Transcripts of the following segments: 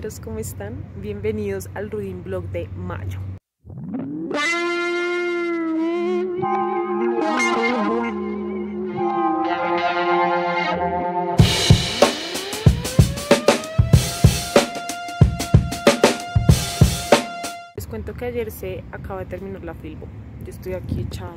muchachos, ¿cómo están? Bienvenidos al Reading Blog de mayo. Les cuento que ayer se acaba de terminar la Filbo. Yo estoy aquí echada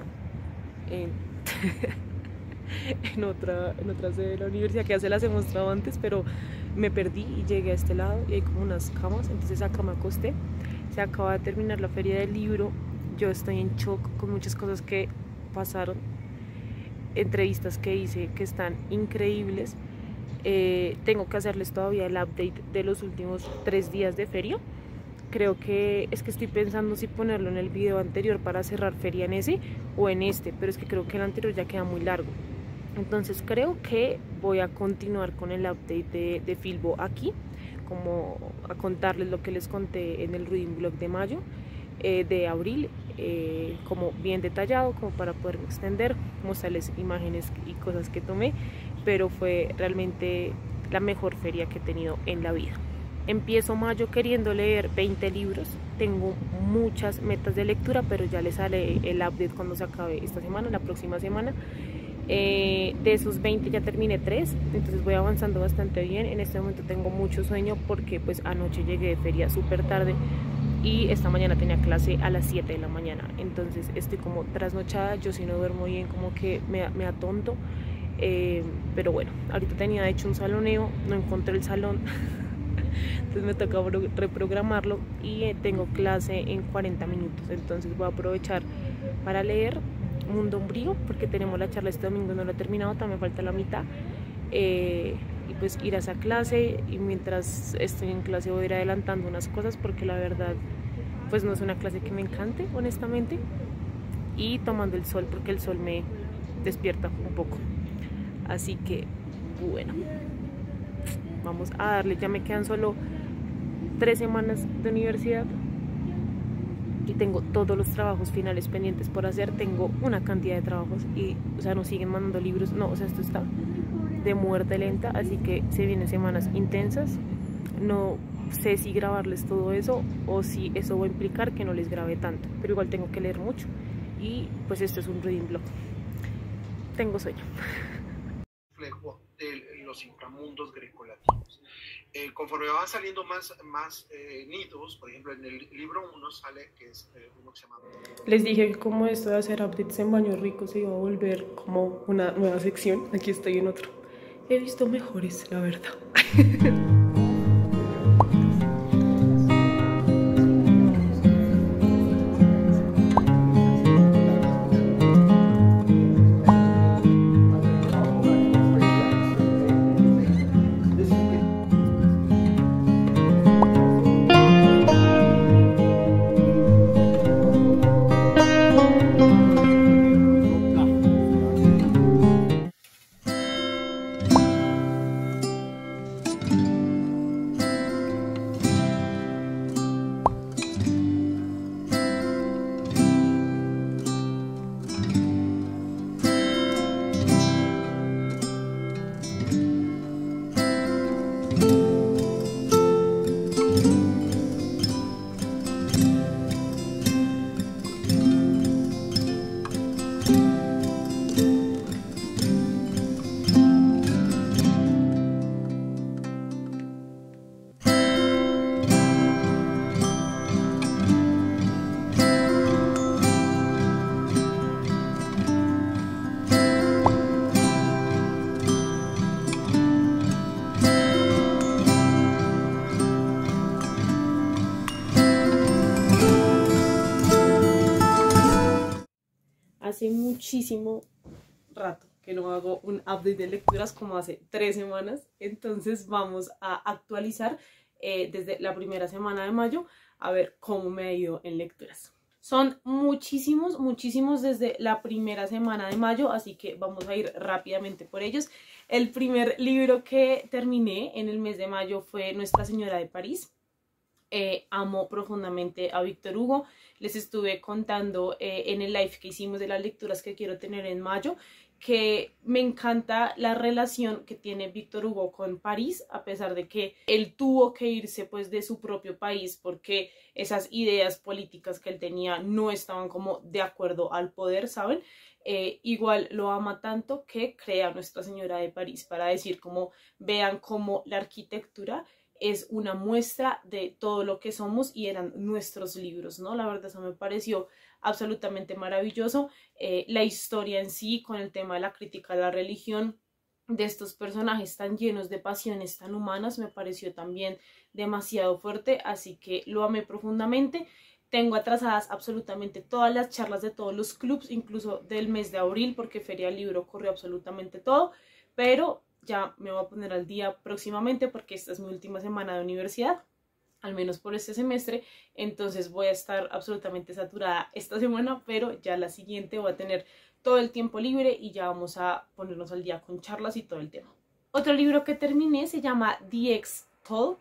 en otra sede de la universidad, que ya se las he mostrado antes, pero me perdí y llegué a este lado y hay como unas camas, entonces acá me acosté. Se acaba de terminar la feria del libro. Yo estoy en shock con muchas cosas que pasaron, entrevistas que hice que están increíbles. Tengo que hacerles todavía el update de los últimos 3 días de feria. Creo que estoy pensando si ponerlo en el video anterior para cerrar feria en ese o en este, pero es que creo que el anterior ya queda muy largo. Entonces creo que voy a continuar con el update de Filbo aquí, como a contarles lo que les conté en el Reading Blog de mayo, de abril, como bien detallado, como para poderme extender, mostrarles imágenes y cosas que tomé, pero fue realmente la mejor feria que he tenido en la vida. Empiezo mayo queriendo leer 20 libros, tengo muchas metas de lectura, pero ya les haré el update cuando se acabe esta semana, la próxima semana. De esos 20 ya terminé 3, entonces voy avanzando bastante bien. En este momento tengo mucho sueño porque pues anoche llegué de feria súper tarde y esta mañana tenía clase a las 7 de la mañana, entonces estoy como trasnochada. Yo si no duermo bien como que me atonto, pero bueno, ahorita tenía hecho un saloneo, no encontré el salón entonces me toca reprogramarlo y tengo clase en 40 minutos, entonces voy a aprovechar para leer Mundo Umbrío porque tenemos la charla este domingo, no la he terminado, también falta la mitad, y pues ir a esa clase, y mientras estoy en clase voy a ir adelantando unas cosas porque la verdad pues no es una clase que me encante honestamente, y tomando el sol porque el sol me despierta un poco, así que bueno, vamos a darle. Ya me quedan solo 3 semanas de universidad y tengo todos los trabajos finales pendientes por hacer. Tengo una cantidad de trabajos y, o sea, nos siguen mandando libros. No, o sea, esto está de muerte lenta, así que se vienen semanas intensas. No sé si grabarles todo eso o si eso va a implicar que no les grabe tanto, pero igual tengo que leer mucho y pues esto es un reading blog. Tengo sueño. Reflejo de los inframundos grecolatinos. Conforme van saliendo más nidos, por ejemplo en el libro 1 sale que es uno que se llama... Les dije que como esto de hacer updates en Baños Ricos se iba a volver como una nueva sección. Aquí estoy en otro. He visto mejores, la verdad. Hace muchísimo rato que no hago un update de lecturas, como hace 3 semanas, entonces vamos a actualizar desde la primera semana de mayo a ver cómo me ha ido en lecturas. Son muchísimos desde la primera semana de mayo, así que vamos a ir rápidamente por ellos. El primer libro que terminé en el mes de mayo fue Nuestra Señora de París. Amo profundamente a Víctor Hugo. Les estuve contando en el live que hicimos de las lecturas que quiero tener en mayo, que me encanta la relación que tiene Víctor Hugo con París, a pesar de que él tuvo que irse pues de su propio país porque esas ideas políticas que él tenía no estaban como de acuerdo al poder, ¿saben? Igual lo ama tanto que crea Nuestra Señora de París para decir como vean cómo la arquitectura es una muestra de todo lo que somos y eran nuestros libros, ¿no? La verdad eso me pareció absolutamente maravilloso. La historia en sí con el tema de la crítica a la religión de estos personajes tan llenos de pasiones tan humanas me pareció también demasiado fuerte, así que lo amé profundamente. Tengo atrasadas absolutamente todas las charlas de todos los clubs, incluso del mes de abril, porque Feria del Libro corrió absolutamente todo, pero ya me voy a poner al día próximamente porque esta es mi última semana de universidad, al menos por este semestre, entonces voy a estar absolutamente saturada esta semana, pero ya la siguiente voy a tener todo el tiempo libre y ya vamos a ponernos al día con charlas y todo el tema. Otro libro que terminé se llama The Ex Talk,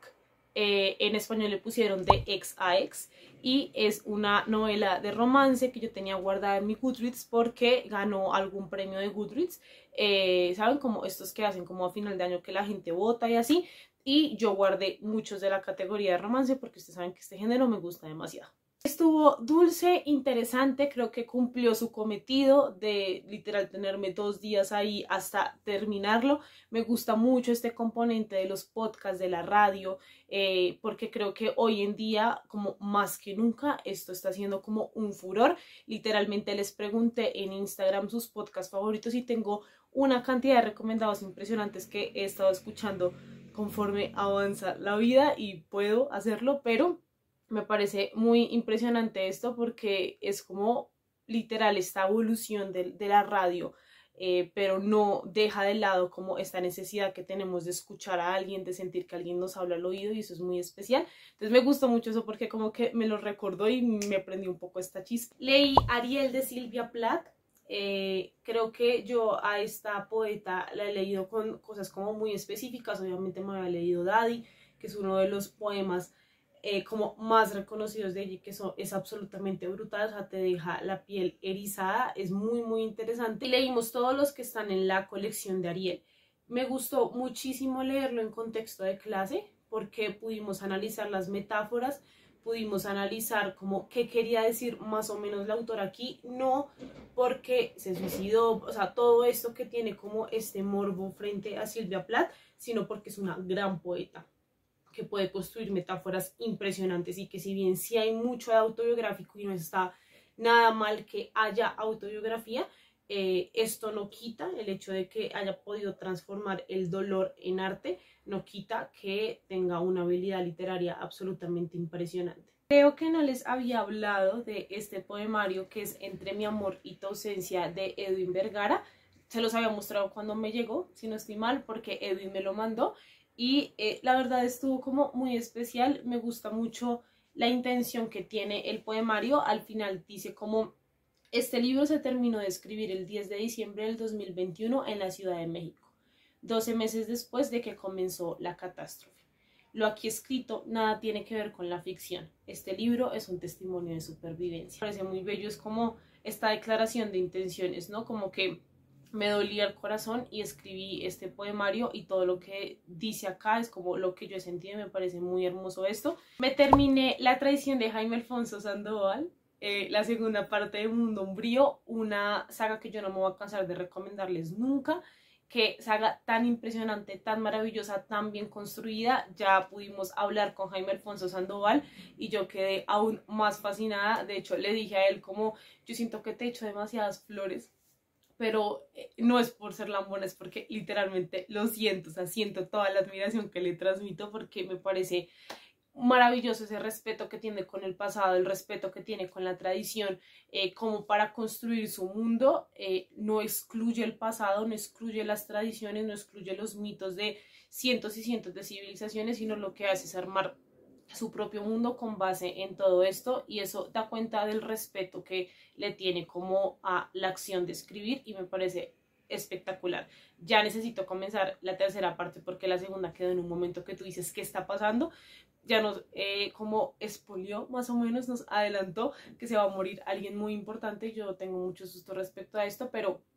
en español le pusieron de Ex a Ex, y es una novela de romance que yo tenía guardada en mi Goodreads porque ganó algún premio de Goodreads, ¿saben? Como estos que hacen como a final de año que la gente vota y así, y yo guardé muchos de la categoría de romance porque ustedes saben que este género me gusta demasiado. Estuvo dulce, interesante, creo que cumplió su cometido de literal tenerme 2 días ahí hasta terminarlo. Me gusta mucho este componente de los podcasts, de la radio, porque creo que hoy en día, como más que nunca, esto está siendo como un furor. Literalmente les pregunté en Instagram sus podcasts favoritos y tengo una cantidad de recomendados impresionantes que he estado escuchando conforme avanza la vida y puedo hacerlo, pero me parece muy impresionante esto porque es como literal esta evolución de la radio, pero no deja de lado como esta necesidad que tenemos de escuchar a alguien, de sentir que alguien nos habla al oído y eso es muy especial. Entonces me gustó mucho eso porque como que me lo recordó y me prendió un poco esta chispa. Leí Ariel de Silvia Plath. Creo que yo a esta poeta la he leído con cosas como muy específicas. Obviamente me había leído Daddy, que es uno de los poemas como más reconocidos de ella, que eso es absolutamente brutal, o sea, te deja la piel erizada, es muy muy interesante. Y leímos todos los que están en la colección de Ariel. Me gustó muchísimo leerlo en contexto de clase porque pudimos analizar las metáforas, pudimos analizar como qué quería decir más o menos la autora aquí, no porque se suicidó, o sea, todo esto que tiene como este morbo frente a Silvia Plath, sino porque es una gran poeta que puede construir metáforas impresionantes y que si bien sí hay mucho de autobiográfico y no está nada mal que haya autobiografía, esto no quita el hecho de que haya podido transformar el dolor en arte, no quita que tenga una habilidad literaria absolutamente impresionante. Creo que no les había hablado de este poemario que es Entre mi amor y tu ausencia de Edwin Vergara. Se los había mostrado cuando me llegó, si no estoy mal, porque Edwin me lo mandó. Y la verdad estuvo como muy especial, me gusta mucho la intención que tiene el poemario. Al final dice como este libro se terminó de escribir el 10 de diciembre del 2021 en la Ciudad de México, 12 meses después de que comenzó la catástrofe. Lo aquí escrito nada tiene que ver con la ficción, este libro es un testimonio de supervivencia. Me parece muy bello, es como esta declaración de intenciones, ¿no? Como que me dolía el corazón y escribí este poemario y todo lo que dice acá es como lo que yo he sentido. Me parece muy hermoso esto. Me terminé La traición de Jaime Alfonso Sandoval, la segunda parte de Mundo Umbrío, una saga que yo no me voy a cansar de recomendarles nunca. Qué saga tan impresionante, tan maravillosa, tan bien construida. Ya pudimos hablar con Jaime Alfonso Sandoval y yo quedé aún más fascinada. De hecho le dije a él como yo siento que te he hecho demasiadas flores, pero no es por ser lambona, es porque literalmente lo siento, o sea, siento toda la admiración que le transmito porque me parece maravilloso ese respeto que tiene con el pasado, el respeto que tiene con la tradición, como para construir su mundo, no excluye el pasado, no excluye las tradiciones, no excluye los mitos de cientos y cientos de civilizaciones, sino lo que hace es armar su propio mundo con base en todo esto y eso da cuenta del respeto que le tiene como a la acción de escribir y me parece espectacular. Ya necesito comenzar la tercera parte porque la segunda quedó en un momento que tú dices ¿qué está pasando? Ya nos como expolió más o menos, nos adelantó que se va a morir alguien muy importante. Yo tengo mucho susto respecto a esto, pero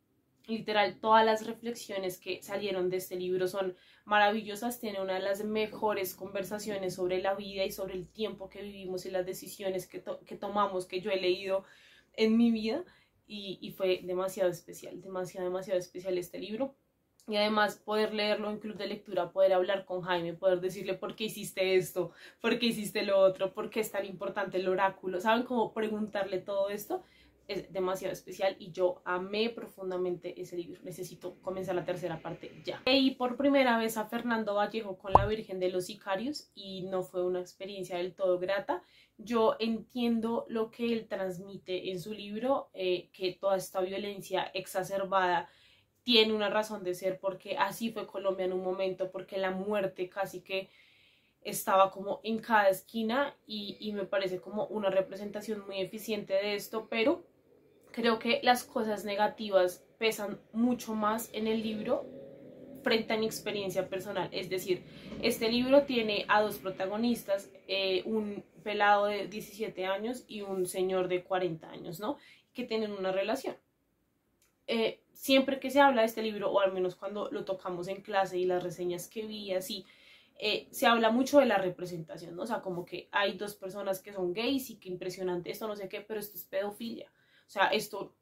Literal, todas las reflexiones que salieron de este libro son maravillosas. Tiene una de las mejores conversaciones sobre la vida y sobre el tiempo que vivimos y las decisiones que tomamos, que yo he leído en mi vida, y fue demasiado especial, demasiado especial este libro. Y además poder leerlo en club de lectura, poder hablar con Jaime, poder decirle por qué hiciste esto, por qué hiciste lo otro, por qué es tan importante el oráculo, ¿saben? Cómo preguntarle todo esto es demasiado especial y yo amé profundamente ese libro. Necesito comenzar la tercera parte ya. Leí por primera vez a Fernando Vallejo con La Virgen de los Sicarios y no fue una experiencia del todo grata. Yo entiendo lo que él transmite en su libro, que toda esta violencia exacerbada tiene una razón de ser, porque así fue Colombia en un momento, porque la muerte casi que estaba como en cada esquina y me parece como una representación muy eficiente de esto, pero creo que las cosas negativas pesan mucho más en el libro frente a mi experiencia personal. Es decir, este libro tiene a dos protagonistas, un pelado de 17 años y un señor de 40 años, ¿no? Que tienen una relación. Siempre que se habla de este libro, o al menos cuando lo tocamos en clase y las reseñas que vi así, se habla mucho de la representación, ¿no? O sea, como que hay dos personas que son gays y que impresionante esto, no sé qué, pero esto es pedofilia. O sea, esto,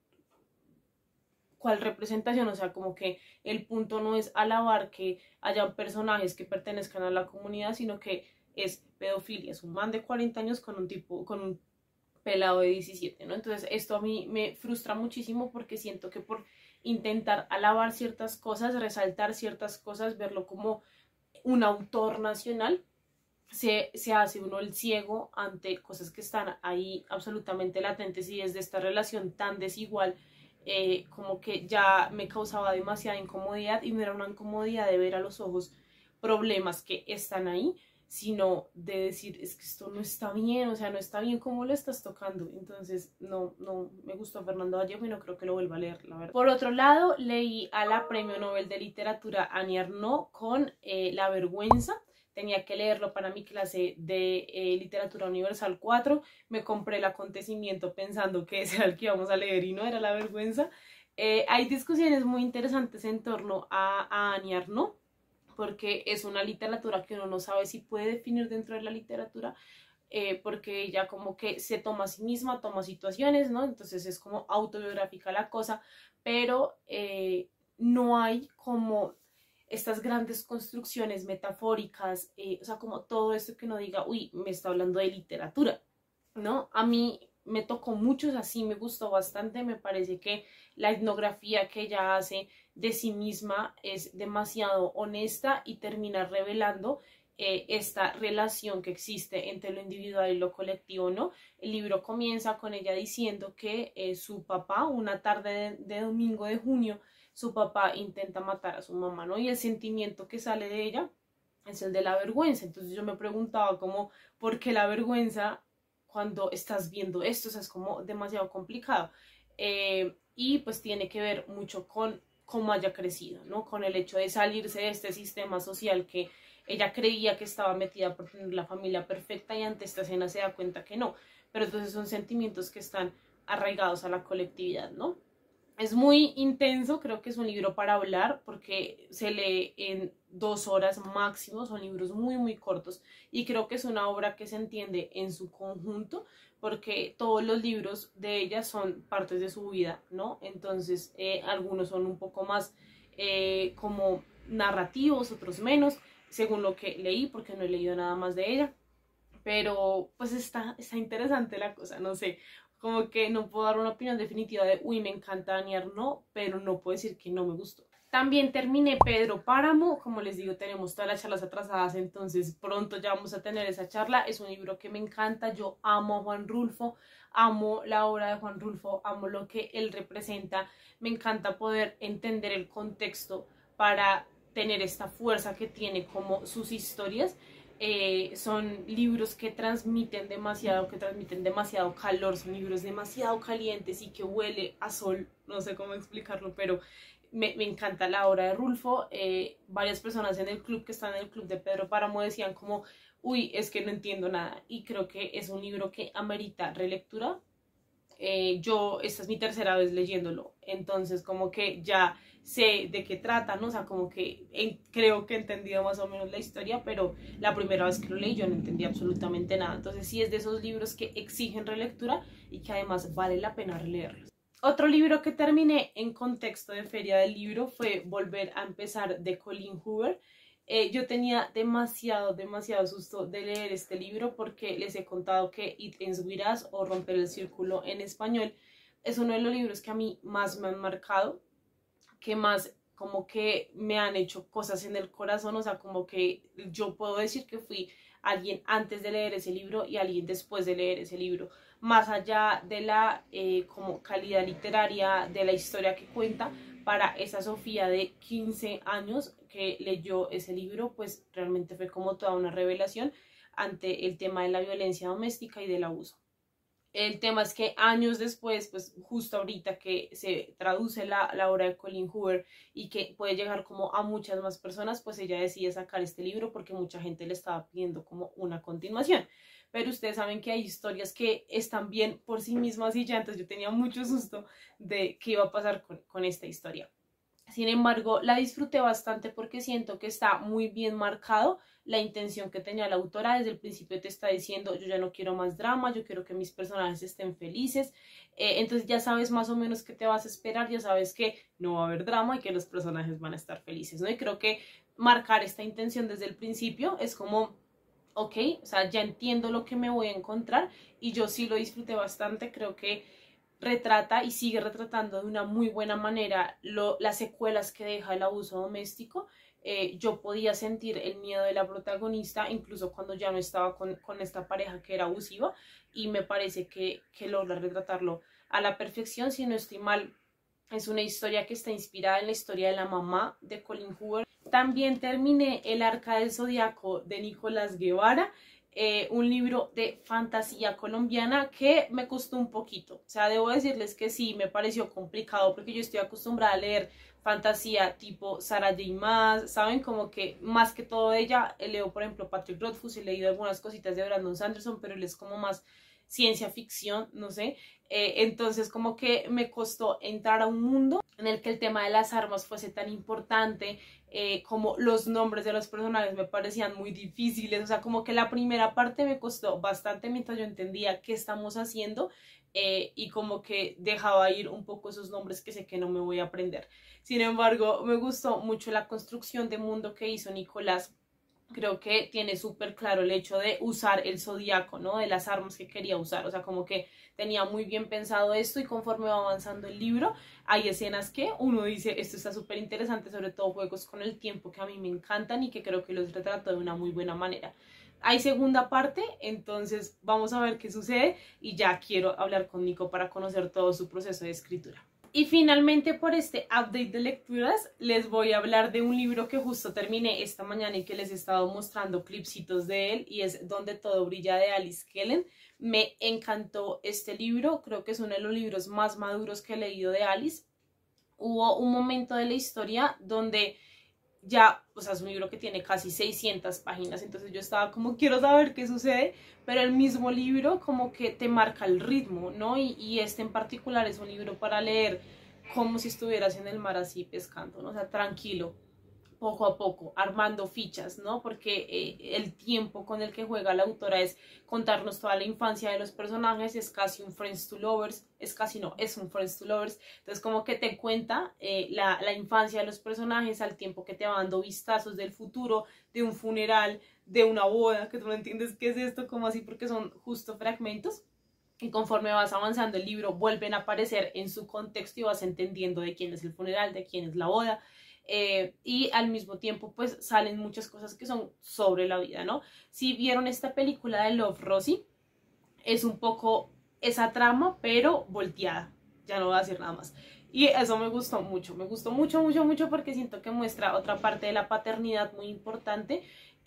¿cuál representación? O sea, como que el punto no es alabar que hayan personajes que pertenezcan a la comunidad, sino que es pedofilia. Es un man de 40 años con un pelado de 17, ¿no? Entonces esto a mí me frustra muchísimo porque siento que por intentar alabar ciertas cosas, resaltar ciertas cosas, verlo como un autor nacional, se hace uno el ciego ante cosas que están ahí absolutamente latentes, y desde esta relación tan desigual, como que ya me causaba demasiada incomodidad, y no era una incomodidad de ver a los ojos problemas que están ahí, sino de decir, es que esto no está bien, o sea, no está bien cómo lo estás tocando. Entonces no me gustó Fernando Vallejo y no creo que lo vuelva a leer, la verdad. Por otro lado, leí a la Premio Nobel de Literatura Annie Ernaux con La Vergüenza. Tenía que leerlo para mi clase de Literatura Universal 4. Me compré El Acontecimiento pensando que ese era el que íbamos a leer y no, era La Vergüenza. Hay discusiones muy interesantes en torno a Annie Ernaux, porque es una literatura que uno no sabe si puede definir dentro de la literatura, porque ella como que se toma a sí misma, toma situaciones, ¿no? Entonces es como autobiográfica la cosa, pero no hay como estas grandes construcciones metafóricas, o sea, como todo esto que uno diga, uy, me está hablando de literatura, ¿no? A mí me tocó mucho, así me gustó bastante, me parece que la etnografía que ella hace de sí misma es demasiado honesta y termina revelando esta relación que existe entre lo individual y lo colectivo, ¿no? El libro comienza con ella diciendo que su papá, una tarde de domingo de junio, su papá intenta matar a su mamá, ¿no? Y el sentimiento que sale de ella es el de la vergüenza. Entonces yo me preguntaba como, ¿por qué la vergüenza cuando estás viendo esto? O sea, es como demasiado complicado. Y pues tiene que ver mucho con cómo haya crecido, ¿no? Con el hecho de salirse de este sistema social que ella creía que estaba metida por tener la familia perfecta, y ante esta escena se da cuenta que no. Pero entonces son sentimientos que están arraigados a la colectividad, ¿no? Es muy intenso, creo que es un libro para hablar porque se lee en 2 horas máximo, son libros muy cortos, y creo que es una obra que se entiende en su conjunto porque todos los libros de ella son partes de su vida, ¿no? Entonces algunos son un poco más como narrativos, otros menos, según lo que leí, porque no he leído nada más de ella, pero pues está interesante la cosa, no sé. Como que no puedo dar una opinión definitiva de, uy, me encanta Annie Ernaux, pero no puedo decir que no me gustó. También terminé Pedro Páramo, como les digo, tenemos todas las charlas atrasadas, entonces pronto ya vamos a tener esa charla. Es un libro que me encanta, yo amo a Juan Rulfo, amo la obra de Juan Rulfo, amo lo que él representa, me encanta poder entender el contexto para tener esta fuerza que tiene como sus historias. Son libros que transmiten demasiado calor, son libros demasiado calientes y que huele a sol, no sé cómo explicarlo, pero me encanta la obra de Rulfo. Varias personas en el club que están en el club de Pedro Páramo decían como, uy, es que no entiendo nada, y creo que es un libro que amerita relectura. esta es mi tercera vez leyéndolo, entonces como que ya sé de qué trata, ¿no? O sea, como que creo que he entendido más o menos la historia, pero la primera vez que lo leí yo no entendí absolutamente nada. Entonces sí es de esos libros que exigen relectura y que además vale la pena releerlos. Otro libro que terminé en contexto de Feria del Libro fue Volver a empezar de Colleen Hoover. Yo tenía demasiado susto de leer este libro porque les he contado que It Ends With Us, o Romper el Círculo en español, es uno de los libros que a mí más me han marcado, que más como que me han hecho cosas en el corazón. O sea, como que yo puedo decir que fui alguien antes de leer ese libro y alguien después de leer ese libro. Más allá de la como calidad literaria de la historia que cuenta, para esa Sofía de 15 años que leyó ese libro, pues realmente fue como toda una revelación ante el tema de la violencia doméstica y del abuso. El tema es que años después, pues justo ahorita que se traduce la obra de Colleen Hoover y que puede llegar como a muchas más personas, pues ella decide sacar este libro porque mucha gente le estaba pidiendo como una continuación. Pero ustedes saben que hay historias que están bien por sí mismas y ya, entonces yo tenía mucho susto de qué iba a pasar con esta historia. Sin embargo, la disfruté bastante porque siento que está muy bien marcado la intención que tenía la autora. Desde el principio te está diciendo: yo ya no quiero más drama, yo quiero que mis personajes estén felices. Entonces ya sabes más o menos qué te vas a esperar, ya sabes que no va a haber drama y que los personajes van a estar felices, ¿no? Y creo que marcar esta intención desde el principio es como: ok, o sea, ya entiendo lo que me voy a encontrar, y yo sí lo disfruté bastante. Creo que retrata y sigue retratando de una muy buena manera las secuelas que deja el abuso doméstico. Yo podía sentir el miedo de la protagonista incluso cuando ya no estaba con esta pareja que era abusiva, y me parece que logra retratarlo a la perfección. Si no estoy mal, es una historia que está inspirada en la historia de la mamá de Colleen Hoover. También terminé El Arca del Zodiaco de Nicolás Guevara, un libro de fantasía colombiana que me costó un poquito. O sea, debo decirles que sí, me pareció complicado porque yo estoy acostumbrada a leer fantasía tipo Sarah J. Maas, ¿saben? Como que más que todo de ella, leo por ejemplo Patrick Rothfuss, he leído algunas cositas de Brandon Sanderson, pero él es como más ciencia ficción, no sé. Entonces como que me costó entrar a un mundo en el que el tema de las armas fuese tan importante, como los nombres de los personajes me parecían muy difíciles. O sea, como que la primera parte me costó bastante mientras yo entendía qué estamos haciendo, y como que dejaba ir un poco esos nombres que sé que no me voy a aprender. Sin embargo, me gustó mucho la construcción de mundo que hizo Nicolás. Creo que tiene súper claro el hecho de usar el zodiaco, ¿no? De las armas que quería usar. O sea, como que tenía muy bien pensado esto, y conforme va avanzando el libro, hay escenas que uno dice: esto está súper interesante, sobre todo juegos con el tiempo que a mí me encantan y que creo que los retrató de una muy buena manera. Hay segunda parte, entonces vamos a ver qué sucede, y ya quiero hablar con Nico para conocer todo su proceso de escritura. Y finalmente, por este update de lecturas, les voy a hablar de un libro que justo terminé esta mañana y que les he estado mostrando clipsitos de él, y es Donde todo brilla, de Alice Kellen. Me encantó este libro, creo que es uno de los libros más maduros que he leído de Alice. Hubo un momento de la historia donde ya, o sea, es un libro que tiene casi 600 páginas, entonces yo estaba como: quiero saber qué sucede, pero el mismo libro como que te marca el ritmo, ¿no? Y este en particular es un libro para leer como si estuvieras en el mar así pescando, ¿no? O sea, tranquilo, poco a poco, armando fichas, ¿no? Porque el tiempo con el que juega la autora es contarnos toda la infancia de los personajes. Es casi un Friends to Lovers, es casi no, es un Friends to Lovers. Entonces como que te cuenta la infancia de los personajes al tiempo que te va dando vistazos del futuro, de un funeral, de una boda, que tú no entiendes qué es esto, como así, porque son justo fragmentos. Y conforme vas avanzando el libro vuelven a aparecer en su contexto y vas entendiendo de quién es el funeral, de quién es la boda. Y al mismo tiempo pues salen muchas cosas que son sobre la vida, ¿no? Si vieron esta película de Love, Rosie, es un poco esa trama, pero volteada. Ya no voy a decir nada más. Y eso me gustó mucho, mucho, porque siento que muestra otra parte de la paternidad muy importante.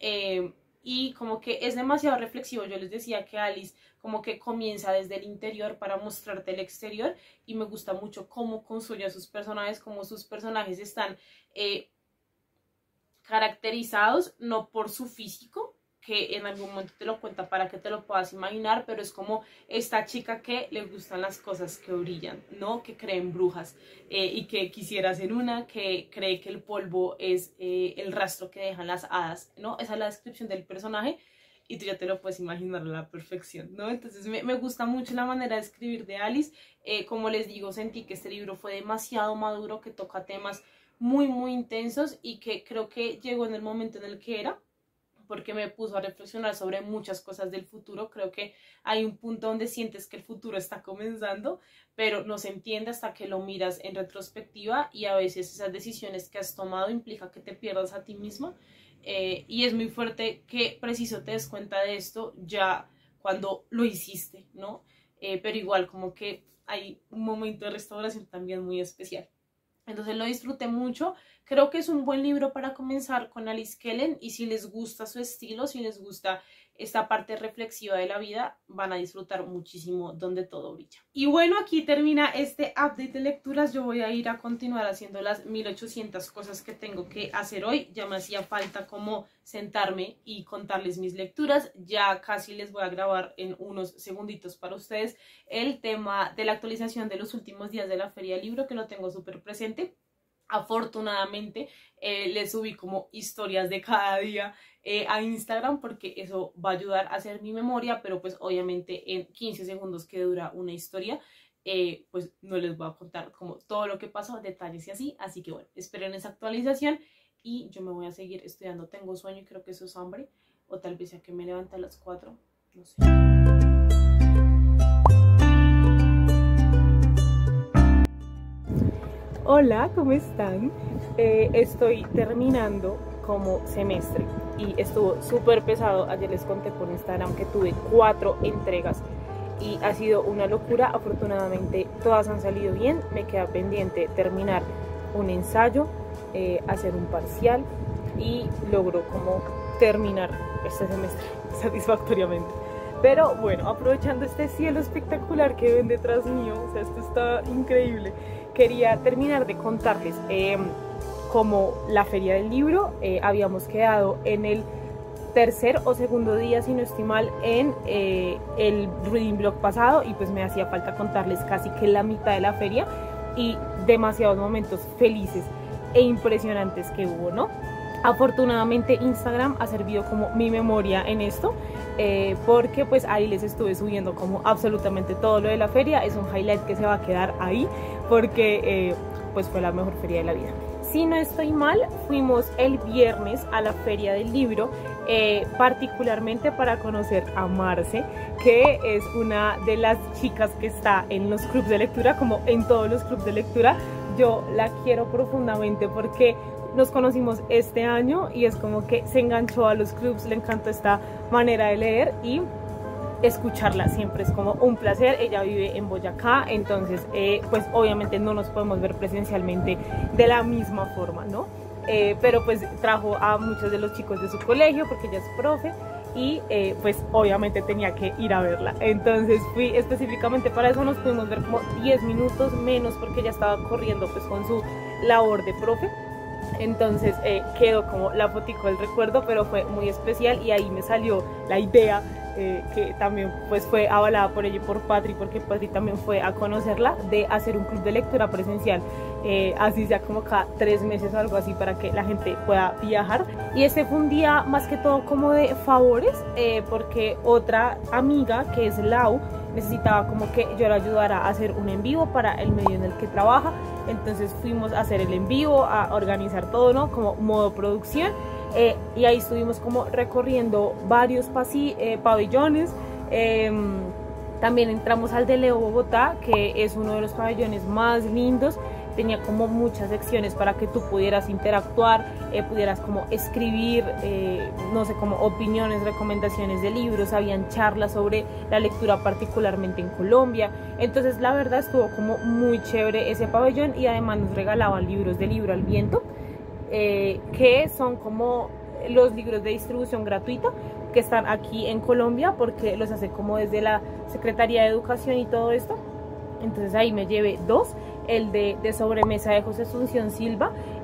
Y como que es demasiado reflexivo. Yo les decía que Alice como que comienza desde el interior para mostrarte el exterior, y me gusta mucho cómo construye a sus personajes, cómo sus personajes están caracterizados no por su físico, que en algún momento te lo cuenta para que te lo puedas imaginar, pero es como esta chica que le gustan las cosas que brillan, ¿no? Que cree en brujas y que quisiera ser una, que cree que el polvo es el rastro que dejan las hadas, ¿no? Esa es la descripción del personaje y tú ya te lo puedes imaginar a la perfección, ¿no? Entonces me gusta mucho la manera de escribir de Alice. Como les digo, sentí que este libro fue demasiado maduro, que toca temas muy, muy intensos y que creo que llegó en el momento en el que era, porque me puso a reflexionar sobre muchas cosas del futuro. Creo que hay un punto donde sientes que el futuro está comenzando, pero no se entiende hasta que lo miras en retrospectiva y a veces esas decisiones que has tomado implica que te pierdas a ti misma. Y es muy fuerte que preciso te des cuenta de esto ya cuando lo hiciste, ¿no? Pero igual como que hay un momento de restauración también muy especial. Entonces lo disfruté mucho. Creo que es un buen libro para comenzar con Alice Kellen y si les gusta su estilo, si les gusta esta parte reflexiva de la vida, van a disfrutar muchísimo Donde todo brilla. Y bueno, aquí termina este update de lecturas. Yo voy a ir a continuar haciendo las 1800 cosas que tengo que hacer hoy. Ya me hacía falta como sentarme y contarles mis lecturas. Ya casi les voy a grabar en unos segunditos para ustedes el tema de la actualización de los últimos días de la Feria del Libro, que lo tengo súper presente. Afortunadamente les subí como historias de cada día a Instagram porque eso va a ayudar a hacer mi memoria, pero pues obviamente en 15 segundos que dura una historia pues no les voy a contar como todo lo que pasó, detalles y así que bueno, esperen esa actualización y yo me voy a seguir estudiando. Tengo sueño y creo que eso es hambre, o tal vez sea que me levante a las 4, no sé. Hola, ¿cómo están? Estoy terminando como semestre y estuvo súper pesado. Ayer les conté por Instagram que tuve 4 entregas y ha sido una locura. Afortunadamente todas han salido bien. Me queda pendiente terminar un ensayo, hacer un parcial y logro como terminar este semestre satisfactoriamente. Pero bueno, aprovechando este cielo espectacular que ven detrás mío, o sea, esto está increíble, quería terminar de contarles como la Feria del Libro. Habíamos quedado en el tercer o segundo día, si no estoy mal, en el Reading Blog pasado y pues me hacía falta contarles casi que la mitad de la feria y demasiados momentos felices e impresionantes que hubo, ¿no? Afortunadamente Instagram ha servido como mi memoria en esto, porque pues ahí les estuve subiendo como absolutamente todo lo de la feria. Es un highlight que se va a quedar ahí porque pues fue la mejor feria de la vida. Si no estoy mal, fuimos el viernes a la Feria del Libro, particularmente para conocer a Marce, que es una de las chicas que está en los clubs de lectura, como en todos los clubs de lectura. Yo la quiero profundamente porque nos conocimos este año y es como que se enganchó a los clubs, le encantó esta manera de leer y escucharla siempre es como un placer. Ella vive en Boyacá, entonces pues obviamente no nos podemos ver presencialmente de la misma forma, ¿no? Pero pues trajo a muchos de los chicos de su colegio porque ella es profe y pues obviamente tenía que ir a verla. Entonces fui específicamente para eso, nos pudimos ver como 10 minutos menos porque ella estaba corriendo pues con su labor de profe. Entonces quedó como la fotico del recuerdo, pero fue muy especial y ahí me salió la idea que también pues fue avalada por ella y por Patri, porque Patri también fue a conocerla, de hacer un club de lectura presencial, así sea como cada 3 meses o algo así, para que la gente pueda viajar. Y este fue un día más que todo como de favores, porque otra amiga que es Lau necesitaba como que yo la ayudara a hacer un en vivo para el medio en el que trabaja. Entonces fuimos a hacer el en vivo, a organizar todo, ¿no? Como modo producción. Y ahí estuvimos como recorriendo varios pabellones. También entramos al de Leo Bogotá, que es uno de los pabellones más lindos. Tenía como muchas secciones para que tú pudieras interactuar, pudieras como escribir, no sé, como opiniones, recomendaciones de libros. Habían charlas sobre la lectura particularmente en Colombia. Entonces la verdad estuvo como muy chévere ese pabellón y además nos regalaban libros de Libro al Viento, que son como los libros de distribución gratuita que están aquí en Colombia porque los hace como desde la Secretaría de Educación y todo esto. Entonces ahí me llevé 2, el de Sobremesa de José Asunción Silva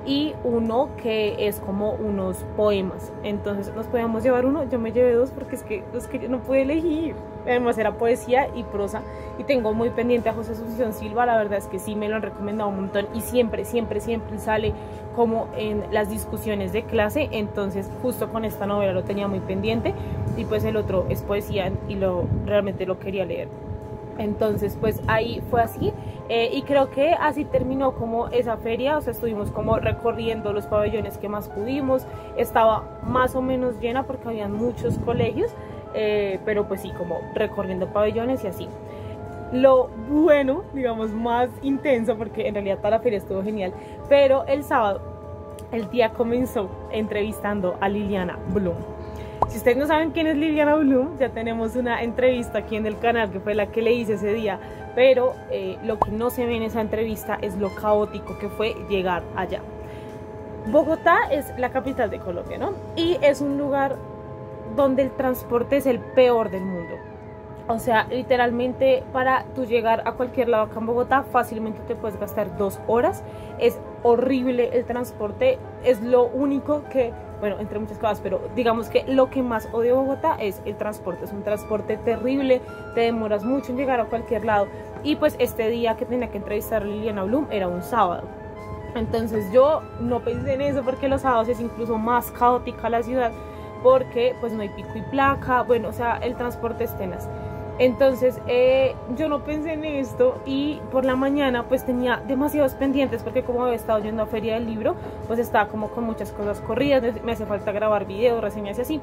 y uno que es como unos poemas. Entonces nos podíamos llevar uno, yo me llevé dos porque es que los que yo no pude elegir. Además era poesía y prosa, y tengo muy pendiente a José Asunción Silva, la verdad es que sí me lo han recomendado un montón y siempre sale como en las discusiones de clase. Entonces justo con esta novela lo tenía muy pendiente, y pues el otro es poesía y realmente lo quería leer. Entonces pues ahí fue así, y creo que así terminó como esa feria. O sea, estuvimos como recorriendo los pabellones que más pudimos, estaba más o menos llena porque habían muchos colegios, pero pues sí, como recorriendo pabellones y así. Lo bueno, digamos, más intenso, porque en realidad toda la feria estuvo genial, pero el sábado el día comenzó entrevistando a Liliana Bloom. Si ustedes no saben quién es Liliana Bloom, ya tenemos una entrevista aquí en el canal que fue la que le hice ese día, pero lo que no se ve en esa entrevista es lo caótico que fue llegar allá. Bogotá es la capital de Colombia, ¿no? Y es un lugar donde el transporte es el peor del mundo. O sea, literalmente para tú llegar a cualquier lado acá en Bogotá fácilmente te puedes gastar 2 horas. Es horrible el transporte, es lo único que, bueno, entre muchas cosas, pero digamos que lo que más odio de Bogotá es el transporte. Es un transporte terrible, te demoras mucho en llegar a cualquier lado. Y pues este día que tenía que entrevistar a Liliana Bloom era un sábado. Entonces yo no pensé en eso porque los sábados es incluso más caótica la ciudad, porque pues no hay pico y placa, bueno, o sea, el transporte es tenaz. Entonces yo no pensé en esto, y por la mañana pues tenía demasiados pendientes porque como había estado yendo a Feria del Libro, pues estaba como con muchas cosas corridas, me hace falta grabar videos, reseñas y así.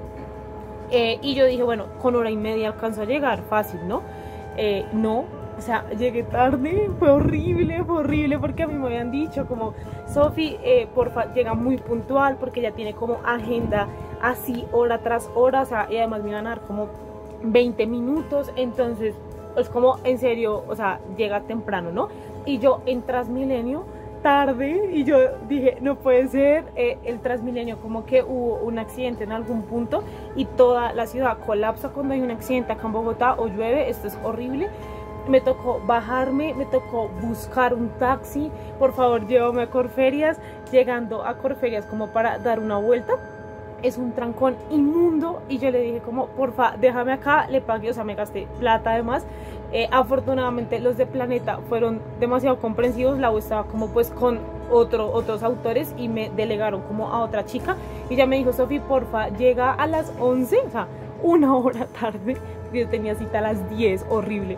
Y yo dije, bueno, con hora y media alcanzo a llegar, fácil, ¿no? No, o sea, llegué tarde, fue horrible porque a mí me habían dicho como, Sofi, porfa, llega muy puntual porque ya tiene como agenda así hora tras hora, o sea, y además me iban a dar como 20 minutos, entonces es como en serio, o sea, llega temprano, ¿no? Y yo en Transmilenio tarde, y yo dije, no puede ser, el Transmilenio como que hubo un accidente en algún punto y toda la ciudad colapsa cuando hay un accidente acá en Bogotá o llueve, esto es horrible. Me tocó bajarme, me tocó buscar un taxi, por favor llévame a Corferias. Llegando a Corferias como para dar una vuelta, es un trancón inmundo, y yo le dije como, porfa, déjame acá, le pagué, o sea, me gasté plata además. Afortunadamente los de Planeta fueron demasiado comprensivos, la U estaba como pues con otros autores y me delegaron como a otra chica, y ella me dijo, Sofi, porfa, llega a las 11, o sea, 1 hora tarde, yo tenía cita a las 10, horrible.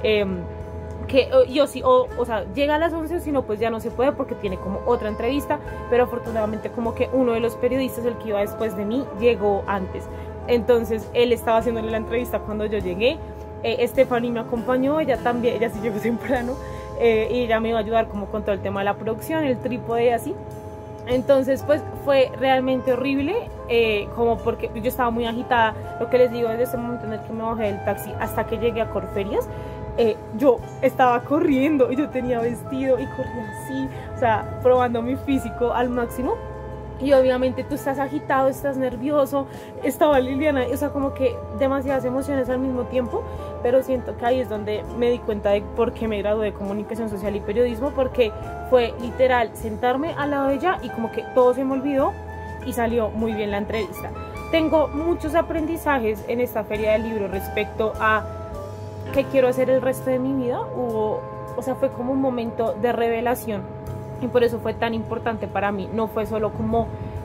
Que yo sí, o sea, llega a las 11, si no pues ya no se puede porque tiene como otra entrevista, pero afortunadamente como que uno de los periodistas, el que iba después de mí, llegó antes, entonces él estaba haciéndole la entrevista cuando yo llegué. Stephanie me acompañó, ella también, ella sí llegó temprano, y ella me iba a ayudar como con todo el tema de la producción, el trípode y así. Entonces pues fue realmente horrible, como porque yo estaba muy agitada, lo que les digo, desde ese momento en el que me bajé del taxi hasta que llegué a Corferias, yo estaba corriendo, y yo tenía vestido y corría así, o sea, probando mi físico al máximo. Y obviamente tú estás agitado, estás nervioso, estaba Liliana, o sea, como que demasiadas emociones al mismo tiempo, pero siento que ahí es donde me di cuenta de por qué me gradué de Comunicación Social y Periodismo, porque fue literal sentarme al lado de ella y como que todo se me olvidó y salió muy bien la entrevista. Tengo muchos aprendizajes en esta Feria del Libro respecto a qué quiero hacer el resto de mi vida. O sea, fue como un momento de revelación, y por eso fue tan importante para mí. No fue solo como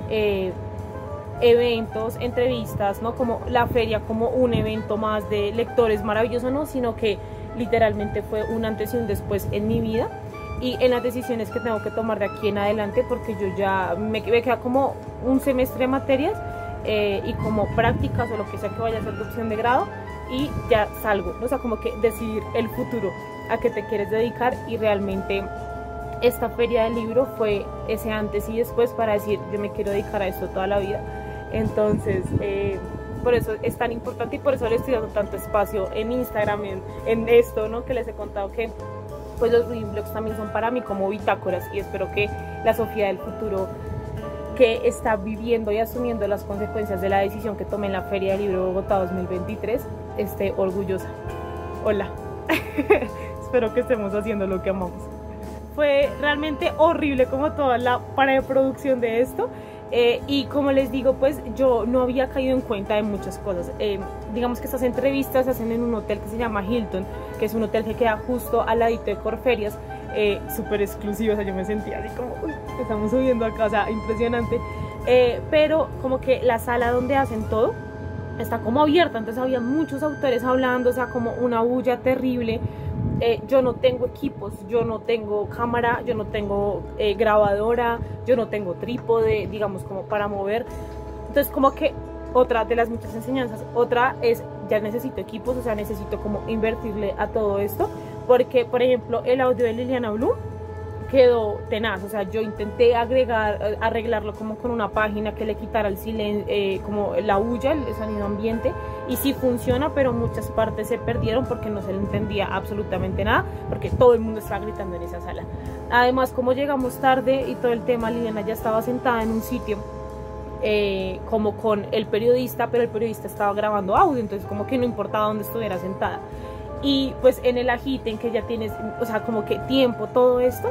eventos, entrevistas, no como la feria como un evento más de lectores maravilloso, no, sino que literalmente fue un antes y un después en mi vida y en las decisiones que tengo que tomar de aquí en adelante, porque yo ya me queda como un semestre de materias y como prácticas o lo que sea que vaya a ser de opción de grado, y ya salgo, ¿no? O sea, como que decidir el futuro, a qué te quieres dedicar, y realmente esta Feria del Libro fue ese antes y después para decir, yo me quiero dedicar a esto toda la vida. Entonces por eso es tan importante, y por eso le estoy dando tanto espacio en Instagram, en esto, ¿no? Que les he contado que pues los reading blogs también son para mí como bitácoras, y espero que la Sofía del futuro, que está viviendo y asumiendo las consecuencias de la decisión que tomé en la Feria del Libro de Bogotá 2023, esté orgullosa. Hola. Espero que estemos haciendo lo que amamos. fue realmente horrible como toda la preproducción de esto. Y como les digo, pues yo no había caído en cuenta de muchas cosas. Digamos que estas entrevistas se hacen en un hotel que se llama Hilton, que es un hotel que queda justo al ladito de Corferias, súper exclusivo. O sea, yo me sentía así como, uy, estamos subiendo acá, o sea, impresionante. Pero como que la sala donde hacen todo está como abierta, entonces había muchos autores hablando, o sea, como una bulla terrible. Yo no tengo equipos, yo no tengo cámara, yo no tengo grabadora, yo no tengo trípode, digamos, como para mover. Entonces como que otra de las muchas enseñanzas, otra es, ya necesito equipos, o sea, necesito como invertirle a todo esto, porque por ejemplo el audio de Liliana Blum quedó tenaz, o sea, yo intenté arreglarlo como con una página que le quitara el silencio, como la bulla, el sonido ambiente, y sí funciona, pero muchas partes se perdieron porque no se le entendía absolutamente nada, porque todo el mundo estaba gritando en esa sala. Además, como llegamos tarde y todo el tema, Liliana ya estaba sentada en un sitio como con el periodista, pero el periodista estaba grabando audio, entonces como que no importaba dónde estuviera sentada. Y pues en el agite en que ya tienes, o sea, como que tiempo, todo esto,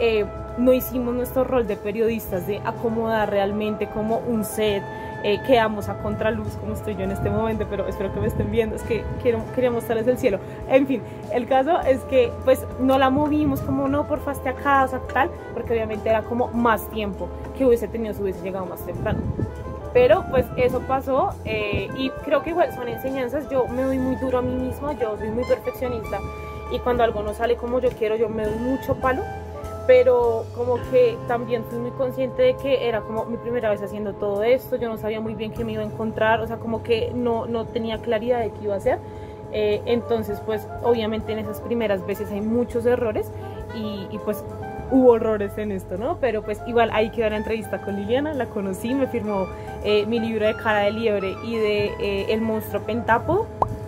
no hicimos nuestro rol de periodistas de acomodar realmente como un set, quedamos a contraluz como estoy yo en este momento, pero espero que me estén viendo, es que quería mostrarles el cielo. En fin, el caso es que pues no la movimos como no, porfa, esté acá, o sea, tal, porque obviamente era como más tiempo que hubiese tenido si hubiese llegado más temprano. Pero pues eso pasó, y creo que igual son enseñanzas. Yo me doy muy duro a mí misma, yo soy muy perfeccionista y cuando algo no sale como yo quiero, yo me doy mucho palo, pero como que también fui muy consciente de que era como mi primera vez haciendo todo esto, yo no sabía muy bien qué me iba a encontrar, o sea, como que no tenía claridad de qué iba a hacer. Entonces pues obviamente en esas primeras veces hay muchos errores y pues hubo horrores en esto, ¿no? Pero pues igual ahí quedó la entrevista con Liliana, la conocí, me firmó mi libro de Cara de Liebre y de El monstruo pentápodo,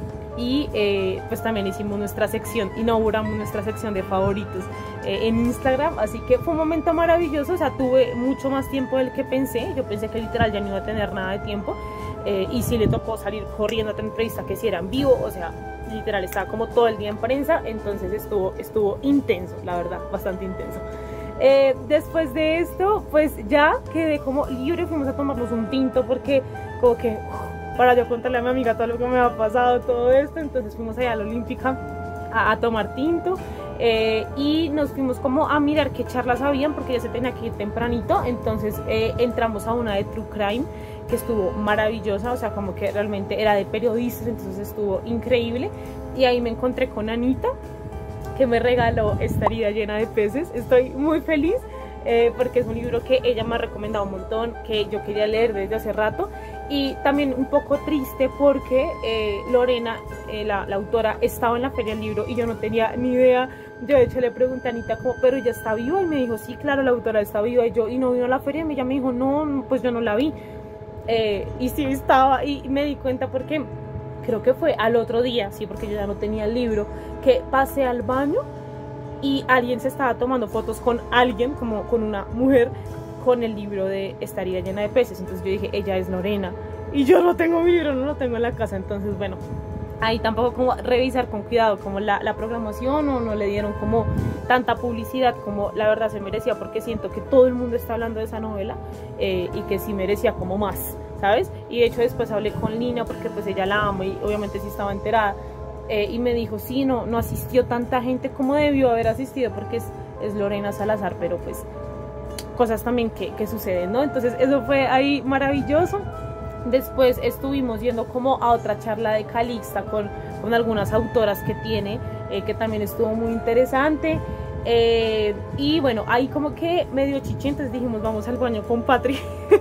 y pues también hicimos nuestra sección, inauguramos nuestra sección de favoritos en Instagram, así que fue un momento maravilloso. O sea, tuve mucho más tiempo del que pensé, yo pensé que literal ya no iba a tener nada de tiempo, y sí le tocó salir corriendo a tener entrevista que si era en vivo, o sea, literal estaba como todo el día en prensa, entonces estuvo intenso, la verdad, bastante intenso. Después de esto, pues ya quedé como libre, fuimos a tomarnos un tinto porque como que para yo contarle a mi amiga todo lo que me había pasado, todo esto, entonces fuimos allá a la Olímpica a tomar tinto, y nos fuimos como a mirar qué charlas habían porque ya se tenía que ir tempranito, entonces entramos a una de True Crime que estuvo maravillosa, o sea, como que realmente era de periodistas, entonces estuvo increíble, y ahí me encontré con Anita, que me regaló esta herida llena de peces. Estoy muy feliz porque es un libro que ella me ha recomendado un montón, que yo quería leer desde hace rato, y también un poco triste porque Lorena, la autora, estaba en la feria del libro y yo no tenía ni idea. Yo de hecho le pregunté a Anita como, pero ella está viva, y me dijo, sí, claro, la autora está viva, y no vino a la feria, y ella me dijo, no, pues yo no la vi. Y sí estaba, y me di cuenta porque creo que fue al otro día, sí, porque yo ya no tenía el libro, que pasé al baño y alguien se estaba tomando fotos con alguien, como con una mujer, con el libro de Esta herida llena de peces. Entonces yo dije, ella es Lorena, y yo no tengo mi libro, no lo tengo en la casa. Entonces bueno, ahí tampoco como revisar con cuidado como la programación, o no le dieron como tanta publicidad como la verdad se merecía, porque siento que todo el mundo está hablando de esa novela, y que sí merecía como más, ¿sabes? Y de hecho después hablé con Lina porque pues ella la ama y obviamente sí estaba enterada, y me dijo, sí, no asistió tanta gente como debió haber asistido porque es Lorena Salazar, pero pues cosas también que suceden, ¿no? Entonces eso fue ahí maravilloso. Después estuvimos yendo como a otra charla de Calixta con algunas autoras que tiene, que también estuvo muy interesante. Y bueno, ahí como que medio chichi, entonces dijimos vamos al baño con Patri